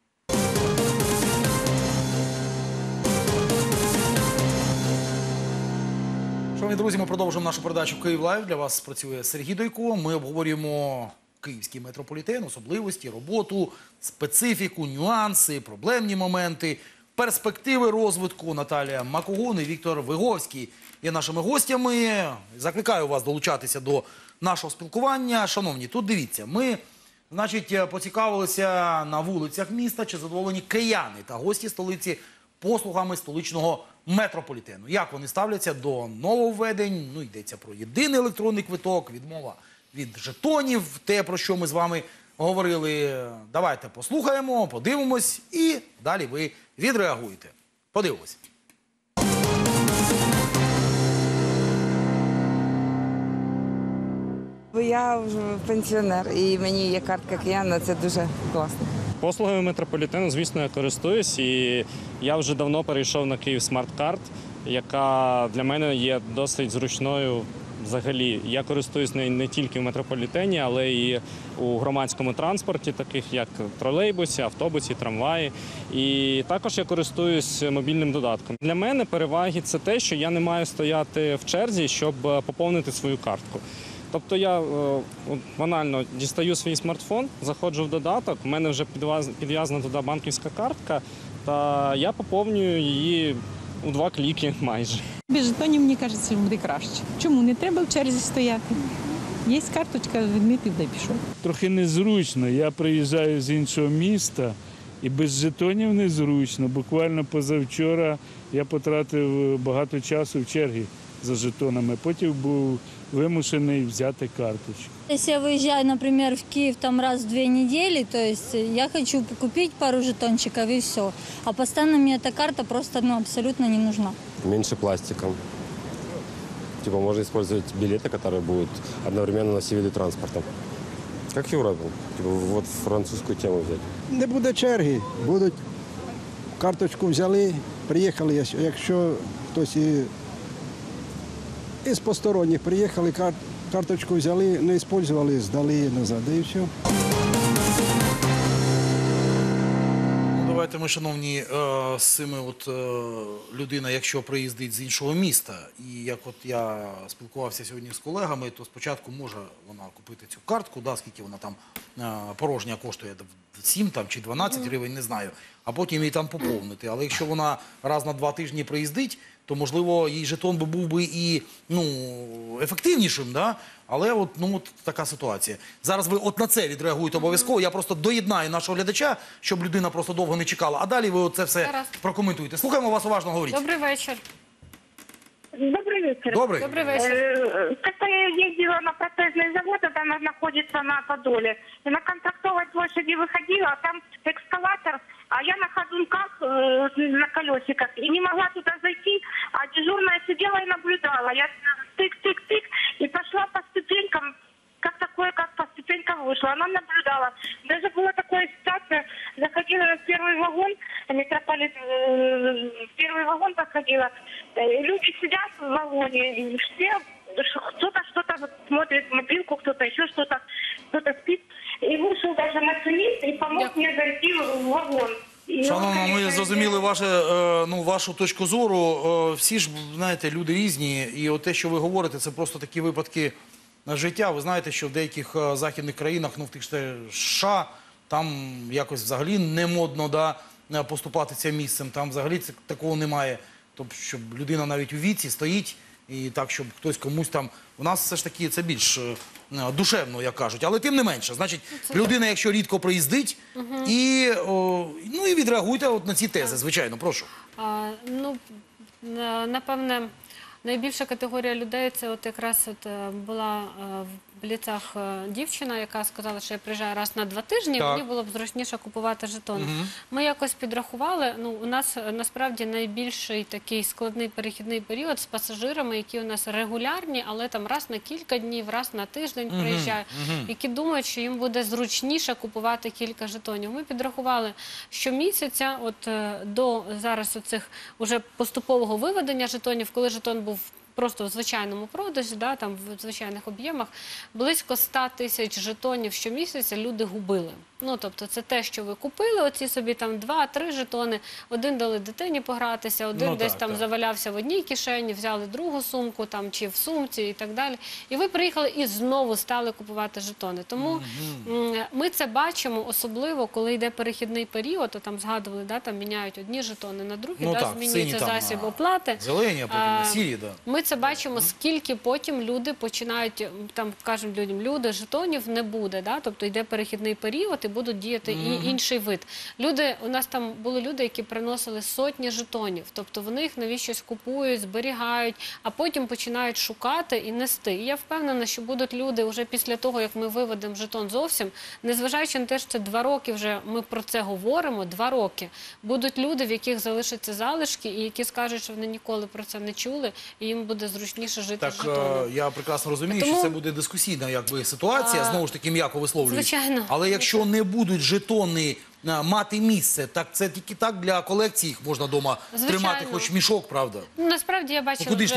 Шановні друзі, ми продовжуємо нашу передачу «Київ Лайв». Для вас працює Сергій Дойко. Ми обговорюємо київський метрополітен, особливості, роботу, специфіку, нюанси, проблемні моменти, перспективи розвитку. Наталія Макогон і Віктор Виговський є нашими гостями. Закликаю вас долучатися до нашого спілкування. Шановні, тут дивіться, ми, значить, поцікавилися на вулицях міста, чи задоволені кияни та гості столиці послугами столичного метрополітену. Як вони ставляться до нововведень? Ну, йдеться про єдиний електронний квиток, відмова від жетонів, те, про що ми з вами говорили. Давайте послухаємо, подивимось і далі ви відреагуєте. Подивимось. Я вже пенсіонер і мені є картка кияна, це дуже класно. Послугами метрополітену, звісно, я користуюсь, і я вже давно перейшов на Київ смарт-карт, яка для мене є досить зручною взагалі. Я користуюсь не тільки в метрополітені, але і у громадському транспорті, таких як тролейбусі, автобусі, трамваї. І також я користуюсь мобільним додатком. Для мене переваги – це те, що я не маю стояти в черзі, щоб поповнити свою картку. Тобто я банально дістаю свій смартфон, заходжу в додаток, у мене вже підв'язана туди банківська картка, та я поповнюю її у 2 кліки майже. Без жетонів, мені кажеться, буде краще. Чому? Не треба в черзі стояти. Є карточка, відмітив, де пішов. Трохи незручно. Я приїжджаю з іншого міста і без жетонів незручно. Буквально позавчора я потратив багато часу в чергі за жетонами. Потім був вимушений взяти карточку. Если я выезжаю, например, в Киев там раз в 2 недели, то есть я хочу купить пару жетончиков и все. А постоянно мне эта карта просто абсолютно не нужна. Меньше пластика. Типа можно использовать билеты, которые будут одновременно на все виды транспорта. Как в Европе. Типа вот французскую тему взять. Не буде черги, будуть карточку взяли, приїхали, якщо хтось із посторонніх приїхали, карточку взяли, не використовували, здали назад, і все. Давайте ми, шановні, з цими людина, якщо приїздить з іншого міста, і як от я спілкувався сьогодні з колегами, то спочатку може вона купити цю картку, да, скільки вона там порожня коштує, 7 там, чи 12 гривень, не знаю, а потім її там поповнити. Але якщо вона раз на 2 тижні приїздить, то, можливо, їй жетон був би і ефективнішим, да? Але от така ситуація. Зараз ви от на це відреагуєте обов'язково. Я просто доєднаю нашого глядача, щоб людина просто довго не чекала. А далі ви це все прокоментуєте. Слухаємо вас уважно, говоріть. Добрий вечір. Добрый вечер. Добрый. Добрый вечер. Как-то я ездила на протезный завод, это она находится на Подоле. И на Контрактовой площади выходила, а там экскаватор, а я на ходунках, на колесиках, и не могла туда зайти, а дежурная сидела и наблюдала. Я тык-тык-тык, и пошла по ступенькам, как по ступенькам вышла. Она наблюдала. Даже была такая ситуация, заходила в первый вагон, первый вагон подходила, люди сидят в вагоне, и все, кто-то что-то смотрит в мобилку, кто-то еще что-то, кто-то спит. И вышел даже машинист и помог мне зайти в вагон. Шановна, ми зрозуміли вашу точку зору. Всі ж, знаєте, люди різні. І от те, що ви говорите, це просто такі випадки життя. Ви знаєте, що в деяких західних країнах, в тих США, там якось взагалі не модно поступатися місцем. Там взагалі такого немає. Тобто, щоб людина навіть у віці стоїть і так, щоб хтось комусь там... У нас все ж таки це більш душевно, як кажуть. Але тим не менше. Значить, людина, якщо рідко приїздить, і відреагуйте от на ці тези, звичайно, прошу. Напевне, найбільша категорія людей – це от якраз була в Бліцах дівчина, яка сказала, що я приїжджаю раз на 2 тижні, мені було б зручніше купувати жетони. Ми якось підрахували, у нас насправді найбільший такий складний перехідний період з пасажирами, які у нас регулярні, але там раз на кілька днів, раз на тиждень приїжджають, які думають, що їм буде зручніше купувати кілька жетонів. Ми підрахували, що місяця до зараз оцих уже поступового виведення жетонів, коли жетон був просто в звичайному продажі, там в звичайних об'ємах, близько 100 тисяч жетонів щомісяця люди губили. Тобто це те, що ви купили, оці собі там 2-3 жетони, один дали дитині погратися, один десь там завалявся в одній кишені, взяли другу сумку там чи в сумці і так далі. І ви приїхали і знову стали купувати жетони. Тому ми це бачимо, особливо, коли йде перехідний період, то там згадували, там міняють одні жетони на другі, змінюється засіб оплати. Зелені, а потім на сірі, Ми це бачимо, скільки потім люди починають, там кажуть людям, жетонів не буде, тобто йде перехідний період і будуть діяти і інший вид. У нас там були люди, які приносили сотні жетонів, тобто вони їх навіщось купують, зберігають, а потім починають шукати і нести. І я впевнена, що будуть люди вже після того, як ми виведемо жетон зовсім, незважаючи на те, що це 2 роки вже ми про це говоримо, 2 роки, будуть люди, в яких залишаться залишки і які скажуть, що вони ніколи про це не чули, і їм буде зручніше жити з жетоном. Так, я прекрасно розумію, що це буде дискусійна ситуація, знову ж таки м'яко висловлююсь. Звичайно. Але якщо не будуть жетони мати місце, так це тільки так для колекції їх можна вдома тримати, хоч мішок, правда? Насправді я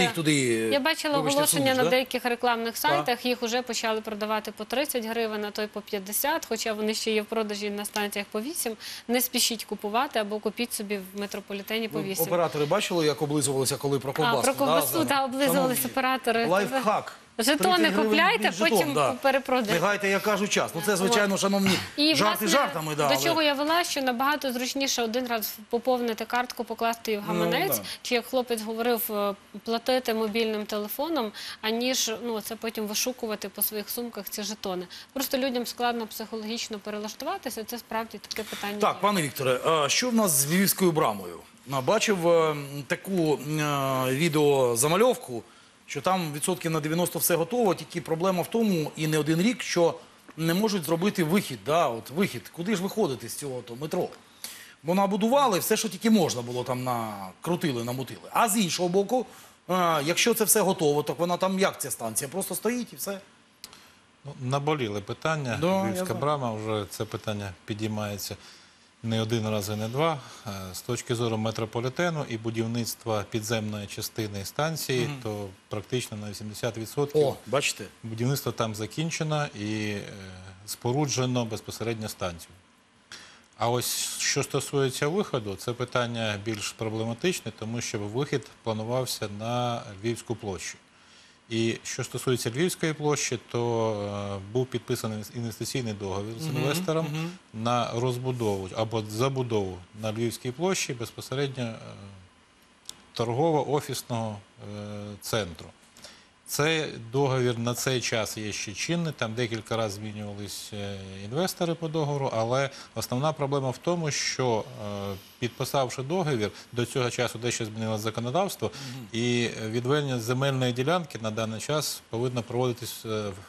бачила оголошення на деяких рекламних сайтах, їх вже почали продавати по 30 гривень, а то й по 50, хоча вони ще є в продажі на станціях по 8. Не спішіть купувати або купіть собі в метрополітені по 8. Оператори бачили, як облизувалися, коли про ковбаску? Про ковбасу, облизувалися оператори. Лайфхак. Жетони 30 гривень купляйте, від жетон, потім да. перепродайте. Не гайте, я кажу, час. Ну це, звичайно, шановні, І, жарти власне, жартами. Да, до але- чого я вела, що набагато зручніше один раз поповнити картку, покласти її в гаманець, да. чи, як хлопець говорив, платити мобільним телефоном, аніж це потім вишукувати по своїх сумках ці жетони. Просто людям складно психологічно перелаштуватися, це справді таке питання. Так, пане Вікторе, а що в нас з Львівською брамою? Бачив таку відеозамальовку, що там відсотків на 90 все готово, тільки проблема в тому, і не один рік, що не можуть зробити вихід. Да, от вихід. Куди ж виходити з цього метро? Бо набудували все, що тільки можна було там накрутили, намутили. А з іншого боку, якщо це все готово, то вона там як ця станція? Просто стоїть і все. Ну, наболіли питання. Да, я Львівська знаю. брама, вже це питання підіймається не один раз і не два. З точки зору метрополітену і будівництва підземної частини станції, то практично на 80% О, бачите? будівництво там закінчено і споруджено безпосередньо станцію. А ось що стосується виходу, це питання більш проблематичне, тому що вихід планувався на Львівську площу. І що стосується Львівської площі, то був підписаний інвестиційний договір з інвестором на розбудову або забудову на Львівській площі безпосередньо торгово-офісного центру. Цей договір на цей час є ще чинний, там декілька разів змінювались інвестори по договору, але основна проблема в тому, що підписавши договір, до цього часу дещо змінилося законодавство, і відведення земельної ділянки на даний час повинно проводитись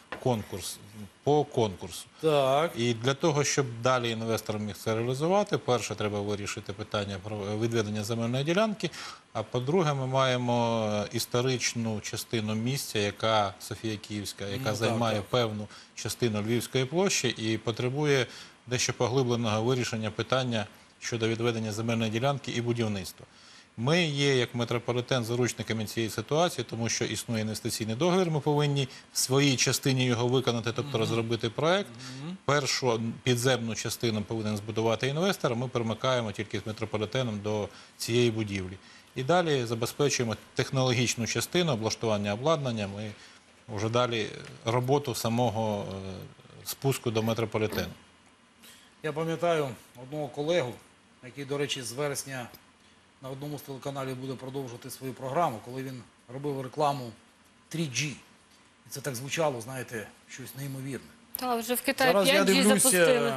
по конкурсу. Так. І для того, щоб далі інвестор міг це реалізувати, перше, треба вирішити питання про відведення земельної ділянки, а по-друге, ми маємо історичну частину місця, яка Софія Київська, яка займає певну частину Львівської площі і потребує дещо поглибленого вирішення питання щодо відведення земельної ділянки і будівництва. Ми є, як метрополітен, заручниками цієї ситуації, тому що існує інвестиційний договір, ми повинні в своїй частині його виконати, тобто розробити проект. Першу підземну частину повинен збудувати інвестор, ми примикаємо тільки з метрополітеном до цієї будівлі. І далі забезпечуємо технологічну частину, облаштування обладнання, ми вже далі роботу самого спуску до метрополітену. Я пам'ятаю одного колегу, який, до речі, з вересня на одному з телеканалів буде продовжувати свою програму, коли він робив рекламу 3G. І це так звучало, знаєте, щось неймовірне. Так, вже в Китаї Зараз 5G я дивлюся, запустили.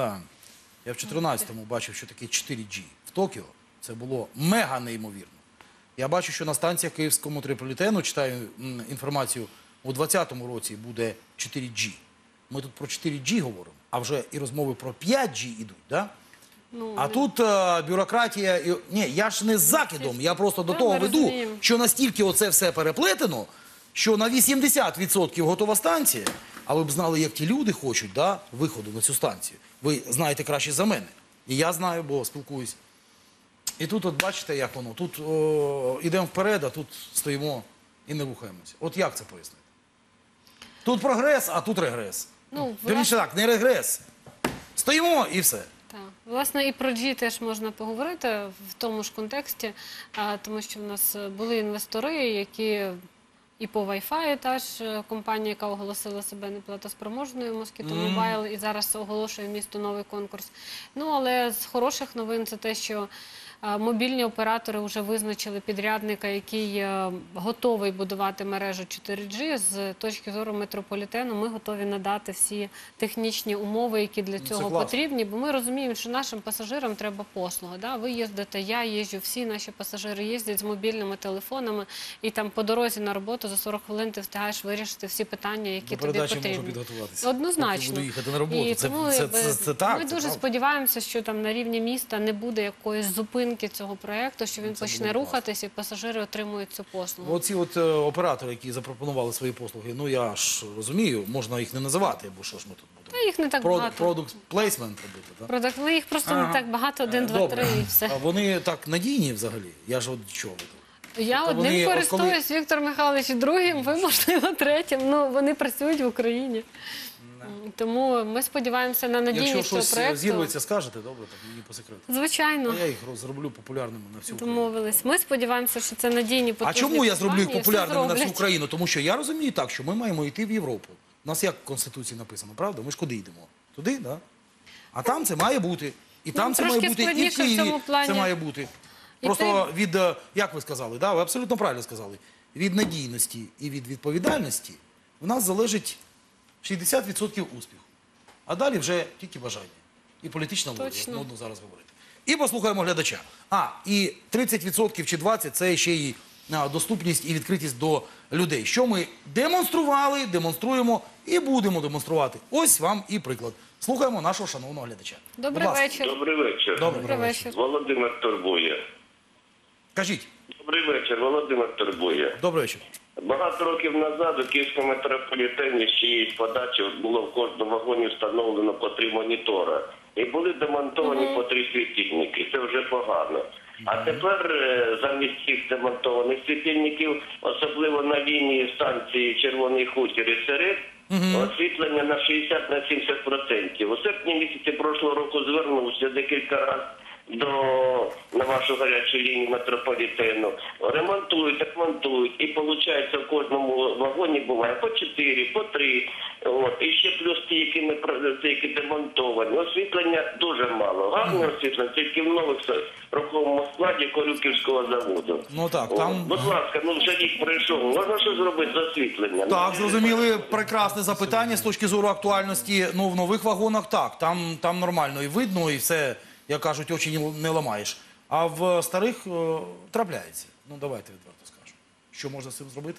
я в 14-му бачив, що таке 4G. В Токіо це було мега неймовірно. Я бачу, що на станціях Київського метрополітену, читаю інформацію, у 2020 році буде 4G. Ми тут про 4G говоримо, а вже і розмови про 5G ідуть, да? А тут бюрократія... Ні, я ж не з закидом, я просто до того веду, що настільки оце все переплетено, що на 80% готова станція, а ви б знали, як ті люди хочуть виходу на цю станцію. Ви знаєте краще за мене. І я знаю, бо спілкуюсь. І тут, от бачите, як воно, тут йдемо вперед, а тут стоїмо і не рухаємося. От як це пояснити? Тут прогрес, а тут регрес. Вірніше так, не регрес. Стоїмо і все. Так. Власне, і про G теж можна поговорити в тому ж контексті, тому що в нас були інвестори, які і по Wi-Fi, та ж компанія, яка оголосила себе неплатоспроможною, Mosquito Mobile, і зараз оголошує місту новий конкурс. Ну, але з хороших новин це те, що мобільні оператори вже визначили підрядника, який готовий будувати мережу 4G. З точки зору метрополітену ми готові надати всі технічні умови, які для цього потрібні, бо ми розуміємо, що нашим пасажирам треба послуга. Да? Ви їздите, я їжджу, всі наші пасажири їздять з мобільними телефонами, і там по дорозі на роботу за 40 хвилин ти встигаєш вирішити всі питання, які тобі потрібні. можу підготуватися. Однозначно. Буду їхати на роботу. І тому ми дуже сподіваємося, що там на рівні міста не буде якоїсь зупинки цього проєкту, що він почне рухатись і пасажири отримують цю послугу. Оці оператори, які запропонували свої послуги, ну я ж розумію, можна їх не називати, бо що ж ми тут будемо? Та їх не так багато. Product placement робити, так? Ну їх просто не так багато, 1, 2, 3 і все. А вони так надійні взагалі? Я ж от чого тут? Я одним користуюсь, Віктор Михайлович другим, ви, можливо, третім. Ну, вони працюють в Україні. Тому ми сподіваємося на Якщо надійність цього щось проєкту. зірветься, скажете, добре, так мені по секрету. Звичайно. А я їх зроблю популярними на всю Україну. Домовились. Ми сподіваємося, що це надійні А потужні чому я зроблю їх компанії, все популярними на всю зроблять. Україну? Тому що я розумію так, що ми маємо йти в Європу. У нас як в Конституції написано, правда? Ми ж куди йдемо? Туди, да? А там це має бути. І там це має трошки бути, і в складніше в Києві цьому плані. це має бути. Просто від, як ви сказали, да? Ви абсолютно правильно сказали, від надійності і від відповідальності у нас залежить 60% успіху. А далі вже тільки бажання. І політична воля, як Точно. модно зараз говорити. І послухаємо глядача. І 30% чи 20% – це ще й доступність і відкритість до людей. Що ми демонстрували, демонструємо і будемо демонструвати. Ось вам і приклад. Слухаємо нашого шановного глядача. Добрий вечір. Добрий вечір. Добрий вечір. Володимир турбує. Кажіть. Добрий вечір, Володимир турбує. Добрий вечір. Багато років назад у Київському метрополітені з чиєїсь подачі було в кожному вагоні встановлено по 3 монітора. І були демонтовані по 3 світильники. Це вже погано. А тепер замість цих демонтованих світильників, особливо на лінії станції Червоний Хутір і Серед, освітлення на 60-70%. У серпні місяці прошлого року звернувся декілька разів на вашу гарячу лінію метрополітену. Ремонтують, і виходить в кожному вагоні буває по 4, по 3. І ще плюс ті, які демонтовані. Освітлення дуже мало. Гарне освітлення тільки в нових рухомому складі Корюківського заводу. Ну так, там... Будь ласка, вже рік пройшов. Можна щось зробити з освітленням? Так, зрозуміли, прекрасне запитання з точки зору актуальності. Ну, в нових вагонах так, там нормально і видно, і все, як кажуть, очі не ламаєш. А в старих трапляється. Ну, давайте відверто скажемо. Що можна з цим зробити?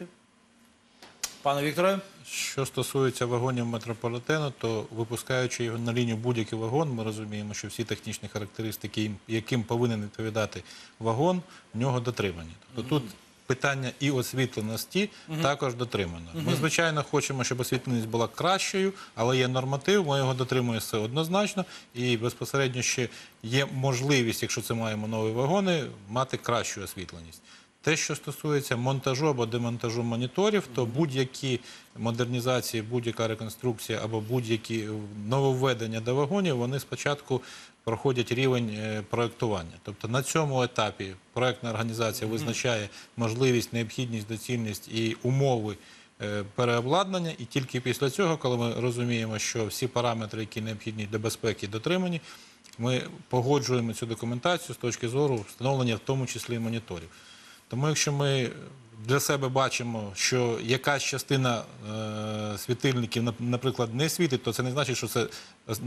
Пане Вікторе? Що стосується вагонів метрополітену, то випускаючи його на лінію будь-який вагон, ми розуміємо, що всі технічні характеристики, яким повинен відповідати вагон, в нього дотримані. Тобто тут питання і освітленості також дотримано. Ми, звичайно, хочемо, щоб освітленість була кращою, але є норматив, ми його дотримуємося однозначно, і безпосередньо ще є можливість, якщо це маємо нові вагони, мати кращу освітленість. Те, що стосується монтажу або демонтажу моніторів, то будь-які модернізації, будь-яка реконструкція або будь-які нововведення до вагонів, вони спочатку проходять рівень проєктування. Тобто на цьому етапі проєктна організація визначає можливість, необхідність, доцільність і умови переобладнання, і тільки після цього, коли ми розуміємо, що всі параметри, які необхідні для безпеки, дотримані, ми погоджуємо цю документацію з точки зору встановлення в тому числі і моніторів. Тому якщо ми для себе бачимо, що якась частина світильників, наприклад, не світить, то це не значить, що це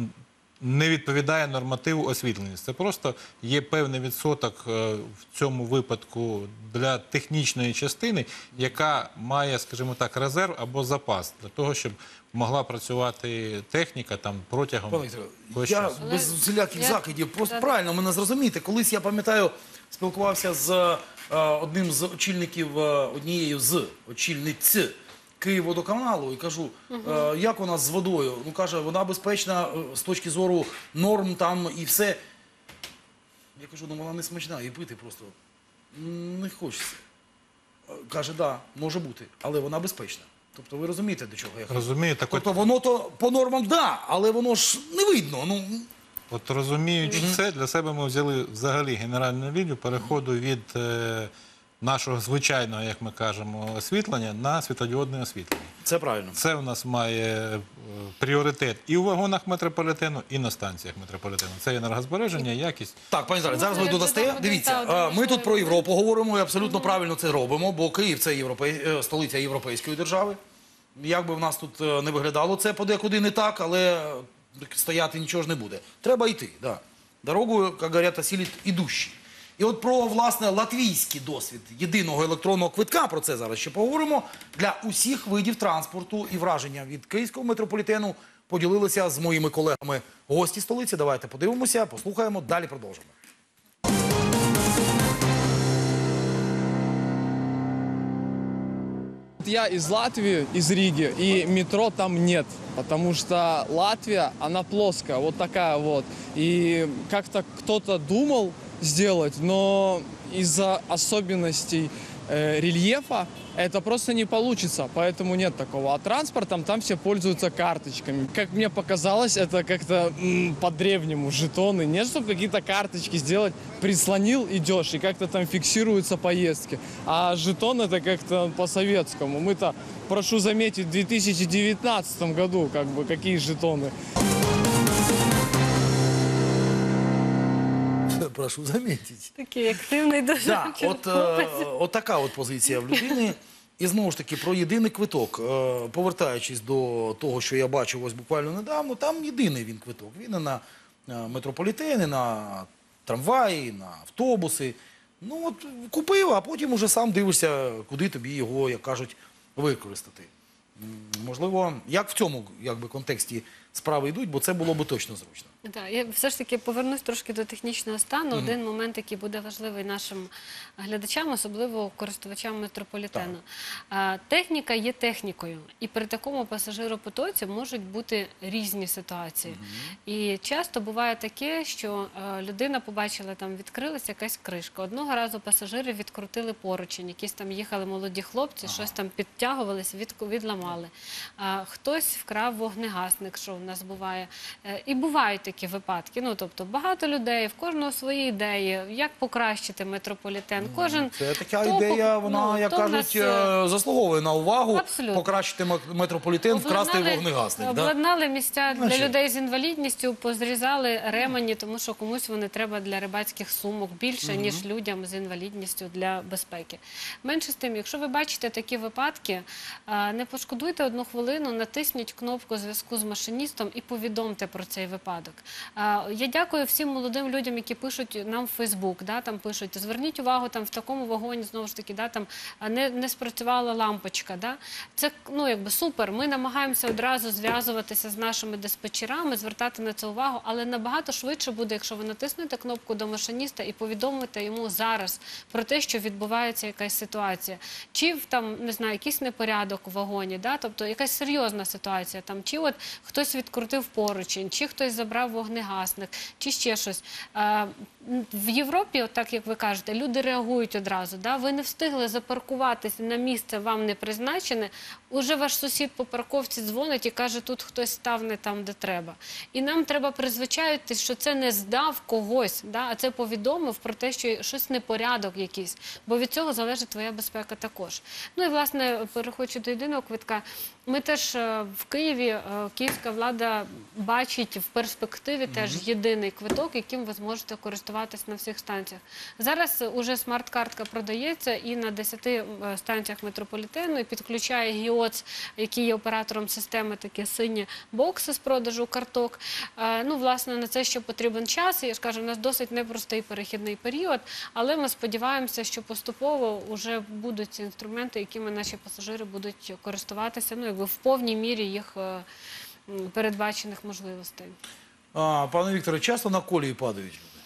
не відповідає нормативу освітленості. Це просто є певний відсоток в цьому випадку для технічної частини, яка має, скажімо так, резерв або запас для того, щоб могла працювати техніка там протягом якогось часу. Я без всіляких закидів, просто правильно мене зрозумієте. Колись, я пам'ятаю, спілкувався з одним з очільників, однією з очільниць Київводоканалу і кажу, як вона з водою? Ну, каже, вона безпечна з точки зору норм там і все. Я кажу, ну вона не смачна, і пити просто не хочеться. Каже, да, може бути, але вона безпечна. Тобто ви розумієте, до чого я кажу? Розумію. Тобто воно то по нормам, да, але воно ж не видно. Ну, от розуміючи це, для себе ми взяли взагалі генеральну лінію переходу від нашого звичайного, як ми кажемо, освітлення на світлодіодне освітлення. Це правильно. Це у нас має пріоритет і у вагонах метрополітену, і на станціях метрополітену. Це енергозбереження, якість. Так, пані Наталі, зараз ви додасте. Дивіться, ми тут про Європу говоримо і абсолютно правильно це робимо, бо Київ – це столиця європейської держави. Як би в нас тут не виглядало це подекуди не так, але стояти нічого ж не буде. Треба йти, да. Дорогою, як говорять, осілить ідущі. І от про, власне, латвійський досвід єдиного електронного квитка, про це зараз ще поговоримо, для усіх видів транспорту і враження від Київського метрополітену поділилися з моїми колегами гості столиці. Давайте подивимося, послухаємо, далі продовжимо. Я из Латвии, из Риги, и метро там нет, потому что Латвия, она плоская, вот такая вот. И как-то кто-то думал сделать, но из-за особенностей рельефа это просто не получится, поэтому нет такого. А транспортом там все пользуются карточками. Как мне показалось, это как-то по-древнему жетоны. Нет, чтобы какие-то карточки сделать, прислонил, идешь, и как-то там фиксируются поездки. А жетон это как-то по-советскому. Мы-то, прошу заметить, в 2019 году, как бы, какие жетоны. Прошу замітити. Такий активний дуже Да, хлопець. от така от позиція в людини. І знову ж таки про єдиний квиток. Повертаючись до того, що я бачив ось буквально недавно, там єдиний він квиток. Він і на метрополітени, на трамваї, на автобуси. Ну от купив, а потім уже сам дивишся, куди тобі його, як кажуть, використати. Можливо, як в цьому контексті справи йдуть, бо це було би точно зручно. Так, я все ж таки повернусь трошки до технічного стану. Один момент, який буде важливий нашим глядачам, особливо користувачам метрополітену. Техніка є технікою, і при такому пасажиропотоці можуть бути різні ситуації. І часто буває таке, що людина побачила, там відкрилася якась кришка. Одного разу пасажири відкрутили поручень, якісь там їхали молоді хлопці, щось там підтягувались, відламали. Хтось вкрав вогнегасник, що в нас буває. І бувають такі випадки. Ну, тобто, багато людей, в кожного свої ідеї, як покращити метрополітен. Це така ідея, вона, як кажуть, заслуговує на увагу. Абсолютно. Покращити метрополітен, вкрасти вогнегасник. Обладнали місця для людей з інвалідністю, позрізали ремені, тому що комусь вони треба для рибацьких сумок більше, ніж людям з інвалідністю для безпеки. Менше з тим, якщо ви бачите такі випадки, не пошкодуйте одну хвилину, натисніть кнопку зв'язку з машиністом і повідомте про цей випадок. Я дякую всім молодим людям, які пишуть нам в Фейсбук, там пишуть, зверніть увагу, там в такому вагоні, знову ж таки, там не спрацювала лампочка. Це, супер, ми намагаємося одразу зв'язуватися з нашими диспетчерами, звертати на це увагу, але набагато швидше буде, якщо ви натиснете кнопку до машиніста і повідомите йому зараз про те, що відбувається якась ситуація. Чи там, не знаю, якийсь непорядок у вагоні, тобто якась серйозна ситуація, чи от хтось відкрутив поручень, чи хтось забрав вогнегасник, чи ще щось. В Європі, так як ви кажете, люди реагують одразу. Ви не встигли запаркуватися на місце, вам не призначене, уже ваш сусід по парковці дзвонить і каже, тут хтось став не там, де треба. І нам треба призвичаїтись, що це не здав когось, а це повідомив про те, що щось непорядок якийсь, бо від цього залежить твоя безпека також. Ну і, власне, переходячи до єдиного квитка, ми теж в Києві, київська влада бачить в перспективі теж єдиний квиток, яким ви зможете користуватись на всіх станціях. Зараз уже смарт-картка продається і на 10 станціях метрополітену, і підключає ГІОЦ, який є оператором системи, такі сині бокси з продажу карток. Ну, власне, на це ще потрібен час. Я ж кажу, у нас досить непростий перехідний період, але ми сподіваємося, що поступово вже будуть ці інструменти, якими наші пасажири будуть користуватися, в повній мірі їх передбачених можливостей. Пане Вікторе, часто на колії падають люди?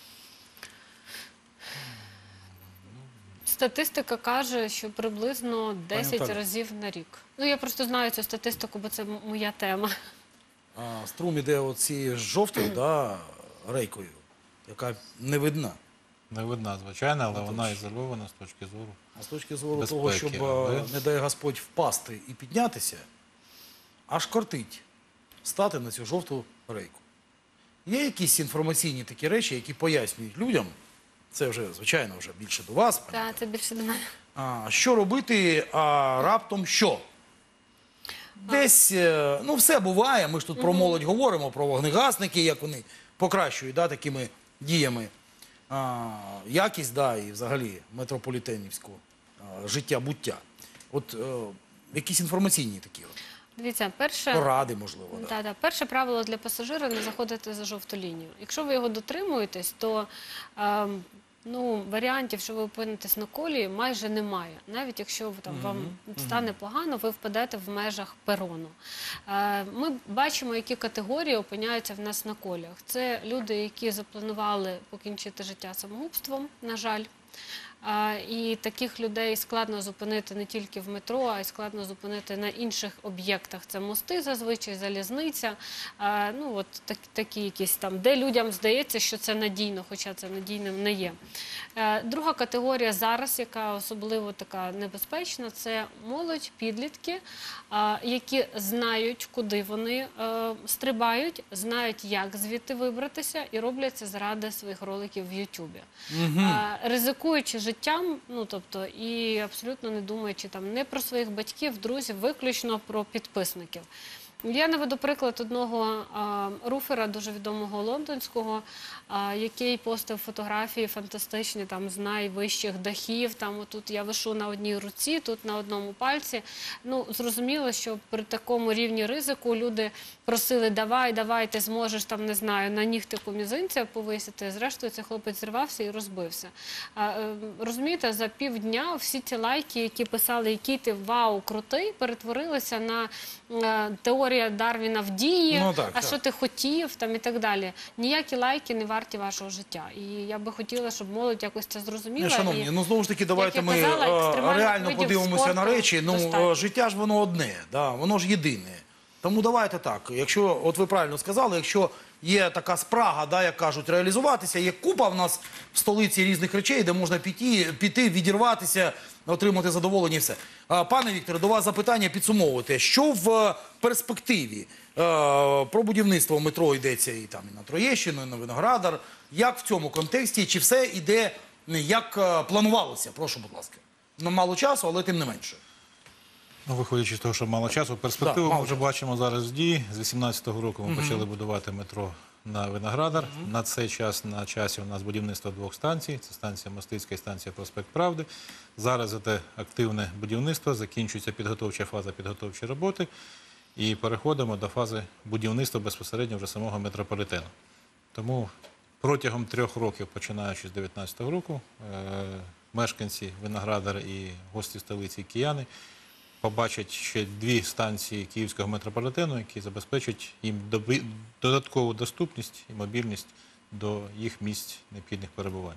Статистика каже, що приблизно 10 разів на рік. Ну, я просто знаю цю статистику, бо це моя тема. Струм іде оцією жовтою рейкою, яка не видна. Не видна, звичайно, але вона ізольована з точки зору безпеки. А з точки зору того, щоб, не дай Господь, впасти і піднятися, аж кортить стати на цю жовту рейку. Є якісь інформаційні такі речі, які пояснюють людям, це вже, звичайно, вже більше до вас. Так, це більше до мене. Що робити, а раптом що? Десь, все буває, ми ж тут про молодь говоримо, про вогнегасники, як вони покращують такими діями якість, і взагалі метрополітенівського життя-буття. От якісь інформаційні такі Дивіться, поради, можливо. Перше правило для пасажира – не заходити за жовту лінію. Якщо ви його дотримуєтесь, то варіантів, що ви опинитесь на колії, майже немає. Навіть якщо вам стане погано, ви впадете в межах перону. Ми бачимо, які категорії опиняються в нас на коліях. Це люди, які запланували покінчити життя самогубством, на жаль. І таких людей складно зупинити не тільки в метро, а й складно зупинити на інших об'єктах. Це мости зазвичай, залізниця, ну от такі якісь там, де людям здається, що це надійно, хоча це надійним не є. Друга категорія зараз, яка особливо така небезпечна, це молодь, підлітки, які знають, куди вони стрибають, знають, як звідти вибратися, і роблять це заради своїх роликів в Ютубі. Ризикуючи життям, ну тобто, і абсолютно не думаючи там не про своїх батьків, друзів, виключно про підписників. Я наведу приклад одного руфера, дуже відомого лондонського, який постив фотографії фантастичні там, з найвищих дахів. Там, отут я вишу на одній руці, тут на одному пальці. Ну, зрозуміло, що при такому рівні ризику люди просили давай, ти зможеш, там, не знаю, на нігтику мізинця повисити. Зрештою, цей хлопець зірвався і розбився. Розумієте, за півдня всі ці лайки, які писали, який ти вау, крутий, перетворилися на теорія Дарвіна в дії, Ну, так, а що ти хотів, там і так далі. Ніякі лайки не варті вашого життя. І я би хотіла, щоб молодь якось це зрозуміла. Шановні, ну знову ж таки, давайте як я ми казала, екстремальних реально видів подивимося на спорту речі. Ну, достатньо. життя ж воно одне, да, воно ж єдине. Тому давайте так, якщо, от ви правильно сказали, якщо є така спрага, да, як кажуть, реалізуватися, є купа в нас в столиці різних речей, де можна піти, відірватися, отримати задоволення і все. Пане Вікторе, до вас запитання підсумовувати. Що в перспективі про будівництво метро йдеться і там і на Троєщину, і на Виноградар? Як в цьому контексті? Чи все йде, як планувалося? Прошу, будь ласка. Мало часу, але тим не менше. Ну, виходячи з того, що мало часу, перспективу ми вже бачимо зараз в дії. З 2018 року ми почали будувати метро на Виноградар. На цей час, на часі у нас будівництво 2 станцій. Це станція Мостицька і станція Проспект Правди. Зараз це активне будівництво, закінчується підготовча фаза підготовчої роботи. І переходимо до фази будівництва безпосередньо вже самого метрополітену. Тому протягом 3 років, починаючи з 2019 року, мешканці Виноградара і гості столиці, і кияни, побачать ще 2 станції Київського метрополітену, які забезпечать їм додаткову доступність і мобільність до їх місць необхідних перебувань.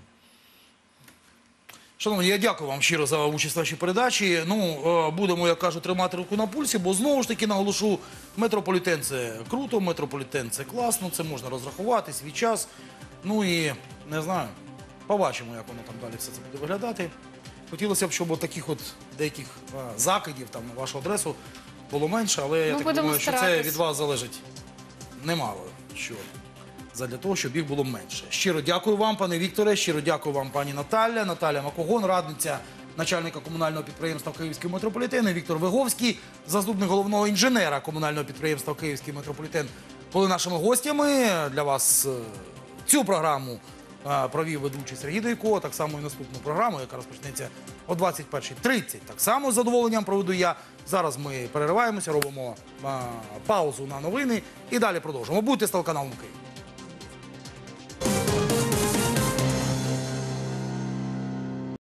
Шановні, я дякую вам щиро за участь в вашій передачі. Ну, будемо, як кажуть, тримати руку на пульсі, бо знову ж таки наголошу, метрополітен – це круто, метрополітен – це класно, це можна розрахувати, свій час. Ну і, не знаю, побачимо, як воно там далі все це буде виглядати. Хотілося б, щоб таких от деяких закидів там на вашу адресу було менше, але я так думаю, що це від вас залежить немало, що задля того, щоб їх було менше. Щиро дякую вам, пане Вікторе, щиро дякую вам, пані Наталя. Наталя Макогон, радниця начальника комунального підприємства Київський метрополітен, і Віктор Виговський, заступник головного інженера комунального підприємства Київський метрополітен, були нашими гостями. Для вас цю програму провів ведучий Сергій Дейко, так само і наступну програму, яка розпочнеться о 21:30. Так само з задоволенням проведу я. Зараз ми перериваємося, робимо паузу на новини і далі продовжимо. Будьте з телеканалом Київ.